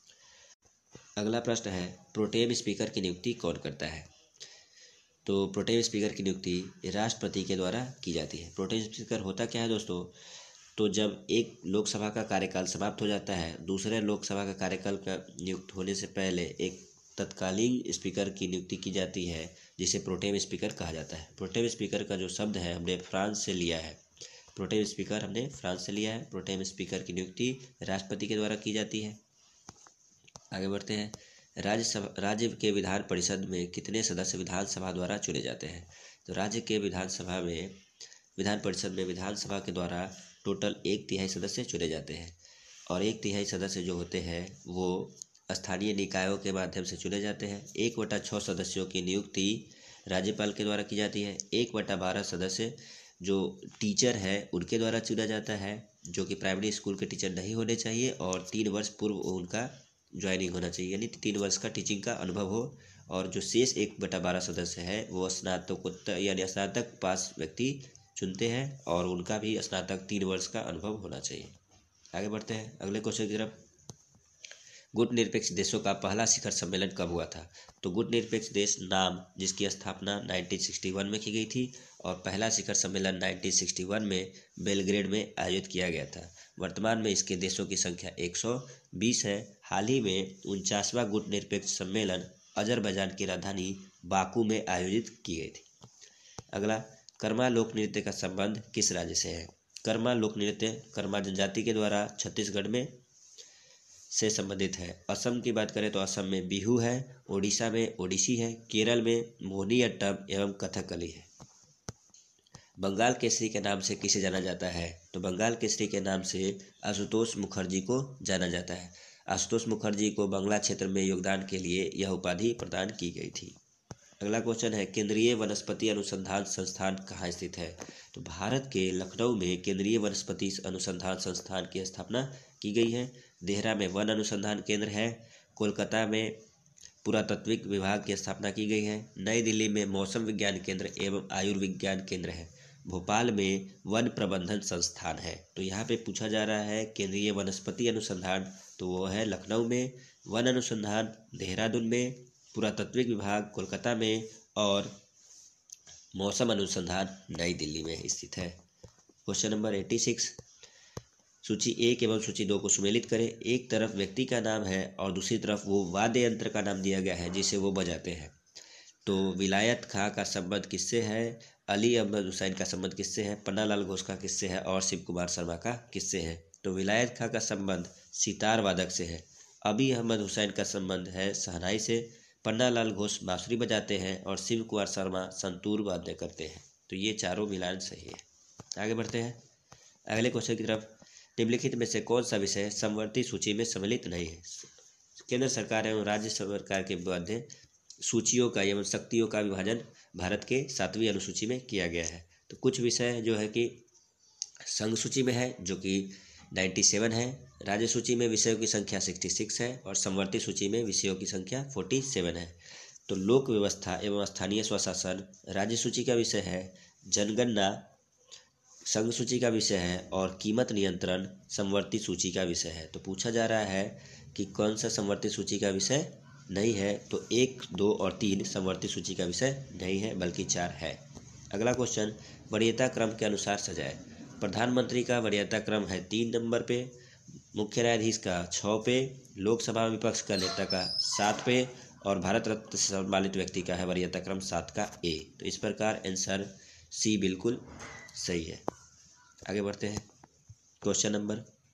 अगला प्रश्न है, प्रोटेम स्पीकर की नियुक्ति कौन करता है? तो प्रोटेम स्पीकर की नियुक्ति राष्ट्रपति के द्वारा की जाती है। प्रोटेम स्पीकर होता क्या है दोस्तों? तो जब एक लोकसभा का कार्यकाल समाप्त हो जाता है, दूसरे लोकसभा का कार्यकाल का नियुक्त होने से पहले एक तत्कालीन स्पीकर की नियुक्ति की जाती है, जिसे प्रोटेम स्पीकर कहा जाता है। प्रोटेम स्पीकर का जो शब्द है हमने फ्रांस से लिया है। प्रोटेम स्पीकर हमने फ्रांस से लिया है। प्रोटेम स्पीकर की नियुक्ति राष्ट्रपति के द्वारा की जाती है। आगे बढ़ते हैं। राज्यसभा राज्य के विधान परिषद में कितने सदस्य विधानसभा द्वारा चुने जाते हैं? तो राज्य के विधानसभा में विधान परिषद में विधानसभा के द्वारा टोटल एक तिहाई सदस्य चुने जाते हैं, और एक तिहाई सदस्य जो होते हैं वो स्थानीय निकायों के माध्यम से चुने जाते हैं। एक बटा छः सदस्यों की नियुक्ति राज्यपाल के द्वारा की जाती है। एक बटा बारह सदस्य जो टीचर है उनके द्वारा चुना जाता है, जो कि प्राइमरी स्कूल के टीचर नहीं होने चाहिए और तीन वर्ष पूर्व उनका ज्वाइनिंग होना चाहिए, यानी तीन वर्ष का टीचिंग का अनुभव हो। और जो शेष एक बटा बारह सदस्य है वो स्नातकोत्तर यानी स्नातक पास व्यक्ति चुनते हैं, और उनका भी स्नातक तीन वर्ष का अनुभव होना चाहिए। आगे बढ़ते हैं अगले क्वेश्चन की तरफ। गुट निरपेक्ष देशों का पहला शिखर सम्मेलन कब हुआ था? तो गुट निरपेक्ष देश नाम जिसकी स्थापना उन्नीस सौ इकसठ में की गई थी, और पहला शिखर सम्मेलन उन्नीस सौ इकसठ में बेलग्रेड में आयोजित किया गया था। वर्तमान में इसके देशों की संख्या एक सौ बीस है। हाल ही में उनचासवां गुट निरपेक्ष सम्मेलन अजरबैजान की राजधानी बाकू में आयोजित की गई थी। अगला, कर्मा लोक नृत्य का संबंध किस राज्य से है? कर्मा लोक नृत्य कर्मा जनजाति के द्वारा छत्तीसगढ़ में से संबंधित है। असम की बात करें तो असम में बिहू है, ओडिशा में ओडिसी है, केरल में मोहिनीअट्टम एवं कथकली है। बंगाल केसरी के नाम से किसे जाना जाता है? तो बंगाल केसरी के नाम से आशुतोष मुखर्जी को जाना जाता है। आशुतोष मुखर्जी को बंगला क्षेत्र में योगदान के लिए यह उपाधि प्रदान की गई थी। अगला क्वेश्चन है, केंद्रीय वनस्पति अनुसंधान संस्थान कहाँ स्थित है? तो भारत के लखनऊ में केंद्रीय वनस्पति अनुसंधान संस्थान की स्थापना की गई है। देहरा में वन अनुसंधान केंद्र है। कोलकाता में पुरातत्विक विभाग की स्थापना की गई है। नई दिल्ली में मौसम विज्ञान केंद्र एवं आयुर्विज्ञान केंद्र है। भोपाल में वन प्रबंधन संस्थान है? तो यहाँ पे पूछा जा रहा है केंद्रीय वनस्पति अनुसंधान, तो वो है लखनऊ में, वन अनुसंधान देहरादून में, पुरातत्विक विभाग कोलकाता में और मौसम अनुसंधान नई दिल्ली में स्थित है। क्वेश्चन नंबर एटी सिक्स, सूची एक एवं सूची दो को सुमेलित करें। एक तरफ व्यक्ति का नाम है और दूसरी तरफ वो वाद्य यंत्र का नाम दिया गया है जिसे वो बजाते हैं। तो विलायत खां का संबंध किससे है, अली अहमद हुसैन का संबंध किससे है, पन्नालाल घोष का किससे है और शिव कुमार शर्मा का किससे है? तो विलायत खां का संबंध सितार वादक से है, अली अहमद हुसैन का संबंध है शहनाई से, पन्नालाल घोष बांसुरी बजाते हैं और शिव कुमार शर्मा संतूर वाद्य करते हैं। तो ये चारों मिलान सही है। आगे बढ़ते हैं अगले क्वेश्चन की तरफ। निम्नलिखित में से कौन सा विषय समवर्ती सूची में सम्मिलित नहीं है? केंद्र सरकार एवं राज्य सरकार के मध्य सूचियों का एवं शक्तियों का विभाजन भारत के सातवीं अनुसूची में किया गया है। तो कुछ विषय जो है कि संघ सूची में है जो कि सत्तानवे है, राज्य सूची में विषयों की संख्या छियासठ है और समवर्ती सूची में विषयों की संख्या सैंतालीस है। तो लोक व्यवस्था एवं स्थानीय स्वशासन राज्य सूची का विषय है, जनगणना संघ सूची का विषय है और कीमत नियंत्रण समवर्ती सूची का विषय है। तो पूछा जा रहा है कि कौन सा समवर्ती सूची का विषय नहीं है? तो एक, दो और तीन समवर्ती सूची का विषय नहीं है बल्कि चार है। अगला क्वेश्चन, वरीयता क्रम के अनुसार सजाए। प्रधानमंत्री का वरीयता क्रम है तीन नंबर पे, मुख्य न्यायाधीश का छः पे, लोकसभा विपक्ष का नेता का सात पे और भारत रत्न से सम्मानित व्यक्ति का है वरीयता क्रम सात का ए। तो इस प्रकार आंसर सी बिल्कुल सही है। आगे बढ़ते हैं क्वेश्चन नंबर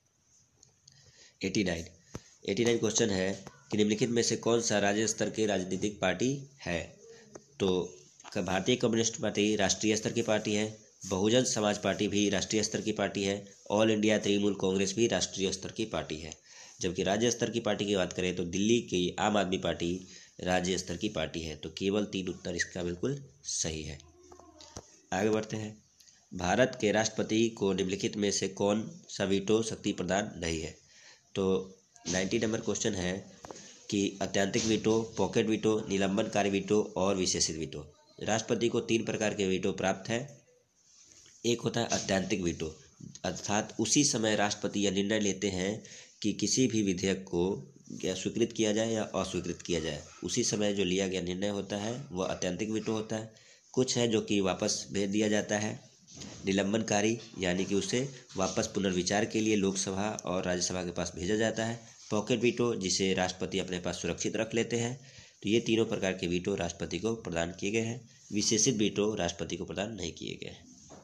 नवासी। नवासी क्वेश्चन है कि निम्नलिखित में से कौन सा राज्य स्तर की राजनीतिक पार्टी है? तो भारतीय कम्युनिस्ट पार्टी राष्ट्रीय स्तर की पार्टी है, बहुजन समाज पार्टी भी राष्ट्रीय स्तर की पार्टी है, ऑल इंडिया तृणमूल कांग्रेस भी राष्ट्रीय स्तर की पार्टी है। जबकि राज्य स्तर की पार्टी की बात करें तो दिल्ली की आम आदमी पार्टी राज्य स्तर की पार्टी है। तो केवल तीन उत्तर इसका बिल्कुल सही है। आगे बढ़ते हैं, भारत के राष्ट्रपति को निम्नलिखित में से कौन सा वीटो शक्ति प्रदान नहीं है? तो नब्बे नंबर क्वेश्चन है कि अत्यंतिक वीटो, पॉकेट वीटो, निलंबनकारी वीटो और विशेषित वीटो। राष्ट्रपति को तीन प्रकार के वीटो प्राप्त है। एक होता है अत्यंतिक वीटो, अर्थात उसी समय राष्ट्रपति यह निर्णय लेते हैं कि किसी भी विधेयक को या स्वीकृत किया जाए या अस्वीकृत किया जाए, उसी समय जो लिया गया निर्णय होता है वह अत्यंतिक वीटो होता है। कुछ है जो कि वापस भेज दिया जाता है। निलंबनकारी यानी कि उसे वापस पुनर्विचार के लिए लोकसभा और राज्यसभा के पास भेजा जाता है। पॉकेट वीटो जिसे राष्ट्रपति अपने पास सुरक्षित रख लेते हैं। तो ये तीनों प्रकार के वीटो राष्ट्रपति को प्रदान किए गए हैं। विशेषित वीटो राष्ट्रपति को प्रदान नहीं किए गए हैं।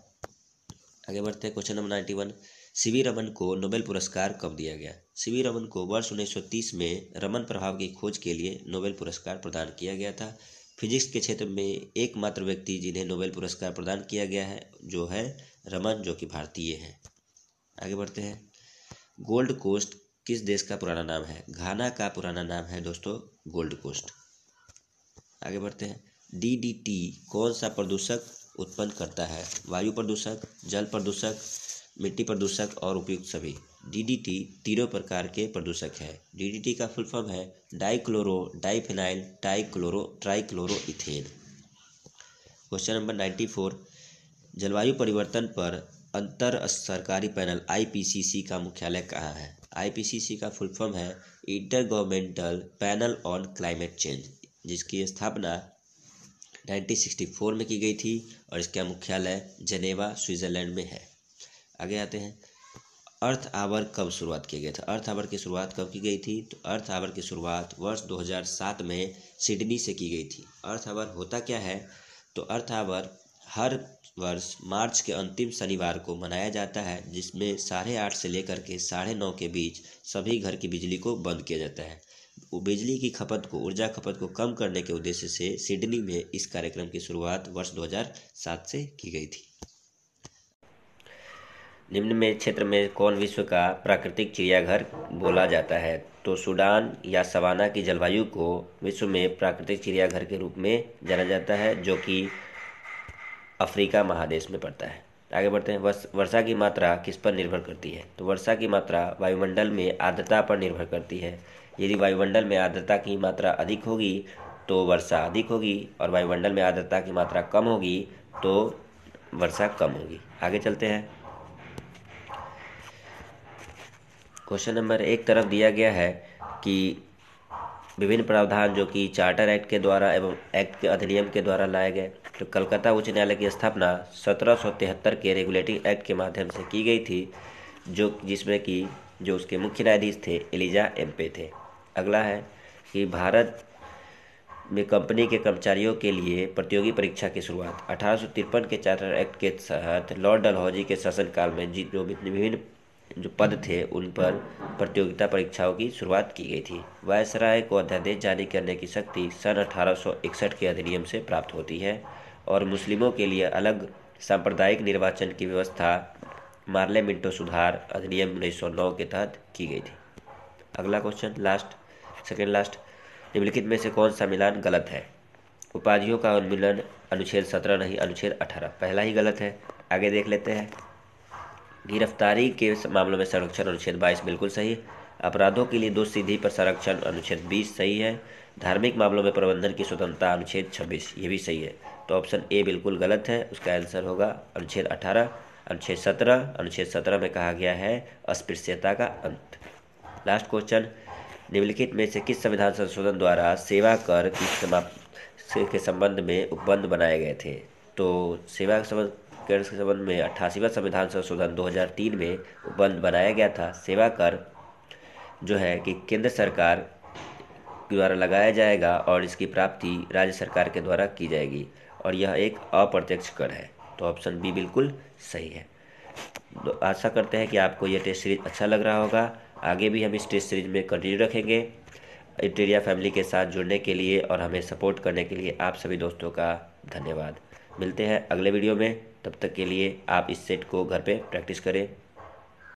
आगे बढ़ते हैं क्वेश्चन नंबर इक्यानवे। सीवी रमन को नोबेल पुरस्कार कब दिया गया? सीवी रमन को वर्ष उन्नीस सौ तीस में रमन प्रभाव की खोज के लिए नोबेल पुरस्कार प्रदान किया गया था। फिजिक्स के क्षेत्र में एकमात्र व्यक्ति जिन्हें नोबेल पुरस्कार प्रदान किया गया है जो है रमन, जो कि भारतीय हैं। आगे बढ़ते हैं, गोल्ड कोस्ट किस देश का पुराना नाम है? घाना का पुराना नाम है दोस्तों गोल्ड कोस्ट। आगे बढ़ते हैं, डीडीटी कौन सा प्रदूषक उत्पन्न करता है? वायु प्रदूषक, जल प्रदूषक, मिट्टी प्रदूषक और उपयुक्त सभी। डीडीटी तीनों प्रकार के प्रदूषक है। डीडीटी का फुल फॉर्म है dichloro diphenyl dichloro trichloro ethane. Question number चौरानवे। जलवायु परिवर्तन पर अंतर सरकारी पैनल आईपीसीसी का मुख्यालय कहाँ है? आईपीसीसी का फुल फॉर्म है inter governmental panel on climate change, जिसकी स्थापना उन्नीस सौ चौंसठ में की गई थी और इसका मुख्यालय जेनेवा स्विट्जरलैंड में है। आगे आते हैं, अर्थ आवर कब शुरुआत किया गया था? अर्थ आवर की शुरुआत कब की गई थी? तो अर्थ आवर की शुरुआत वर्ष दो हज़ार सात में सिडनी से की गई थी। अर्थ आवर होता क्या है? तो अर्थ आवर हर वर्ष मार्च के अंतिम शनिवार को मनाया जाता है, जिसमें साढ़े आठ से लेकर के साढ़े नौ के बीच सभी घर की बिजली को बंद किया जाता है। बिजली की खपत को ऊर्जा खपत को कम करने के उद्देश्य से सिडनी में इस कार्यक्रम की शुरुआत वर्ष दो हज़ार सात से की गई थी। निम्न में क्षेत्र में कौन विश्व का प्राकृतिक चिड़ियाघर बोला जाता है? तो सूडान या सवाना की जलवायु को विश्व में प्राकृतिक चिड़ियाघर के रूप में जाना जाता है, जो कि अफ्रीका महादेश में पड़ता है। आगे बढ़ते हैं, वर्षा की मात्रा किस पर निर्भर करती है? तो वर्षा की मात्रा वायुमंडल में आर्द्रता पर निर्भर करती है। यदि वायुमंडल में आर्द्रता की मात्रा अधिक होगी तो वर्षा अधिक होगी और वायुमंडल में आर्द्रता की मात्रा कम होगी तो वर्षा कम होगी। आगे चलते हैं। क्वेश्चन नंबर एक तरफ दिया गया है कि विभिन्न प्रावधान जो कि चार्टर एक्ट के द्वारा एवं एक्ट के अधिनियम के द्वारा लाए गए। तो कलकत्ता उच्च न्यायालय की स्थापना सत्रह सौ तिहत्तर के रेगुलेटिंग एक्ट के माध्यम से की गई थी, जो जिसमें कि जो उसके मुख्य न्यायाधीश थे एलिजा एम्पे थे। अगला है कि भारत में कंपनी के कर्मचारियों के लिए प्रतियोगी परीक्षा की शुरुआत अठारह सौ तिरपन के चार्टर एक्ट के तहत लॉर्ड डलहौजी के शासनकाल में जी जो विभिन्न जो पद थे उन पर प्रतियोगिता परीक्षाओं की शुरुआत की गई थी। वायसराय को अध्यादेश जारी करने की शक्ति सन अठारह सौ इकसठ के अधिनियम से प्राप्त होती है और मुस्लिमों के लिए अलग सांप्रदायिक निर्वाचन की व्यवस्था मार्ले मिंटो सुधार अधिनियम उन्नीस सौ नौ के तहत की गई थी। अगला क्वेश्चन लास्ट सेकेंड लास्ट, निम्नलिखित में से कौन सा मिलान गलत है? उपाधियों का उन्मूलन अनुच्छेद सत्रह नहीं अनुच्छेद अठारह, पहला ही गलत है। आगे देख लेते हैं। गिरफ्तारी के मामलों में संरक्षण अनुच्छेद बाईस बिल्कुल सही। अपराधों के लिए दोष सिद्धि पर संरक्षण अनुच्छेद बीस सही है। धार्मिक मामलों में प्रबंधन की स्वतंत्रता अनुच्छेद छब्बीस ये भी सही है। तो ऑप्शन ए बिल्कुल गलत है, उसका आंसर होगा अनुच्छेद अठारह। अनुच्छेद सत्रह अनुच्छेद सत्रह में कहा गया है अस्पृश्यता का अंत। लास्ट क्वेश्चन, निम्नलिखित में से किस संविधान संशोधन द्वारा सेवा कर की समाप्ति के संबंध में उपबंध बनाए गए थे? तो सेवा कर के संबंध में अट्ठासीवां संविधान संशोधन दो हज़ार तीन में उपबंध बनाया गया था। सेवा कर जो है कि केंद्र सरकार द्वारा लगाया जाएगा और इसकी प्राप्ति राज्य सरकार के द्वारा की जाएगी और यह एक अप्रत्यक्ष कर है। तो ऑप्शन बी बिल्कुल सही है। तो आशा करते हैं कि आपको यह टेस्ट सीरीज अच्छा लग रहा होगा। आगे भी हम इस टेस्ट सीरीज में कंटिन्यू रखेंगे। इंटीरिया फैमिली के साथ जुड़ने के लिए और हमें सपोर्ट करने के लिए आप सभी दोस्तों का धन्यवाद। मिलते हैं अगले वीडियो में, तब तक के लिए आप इस सेट को घर पे प्रैक्टिस करें।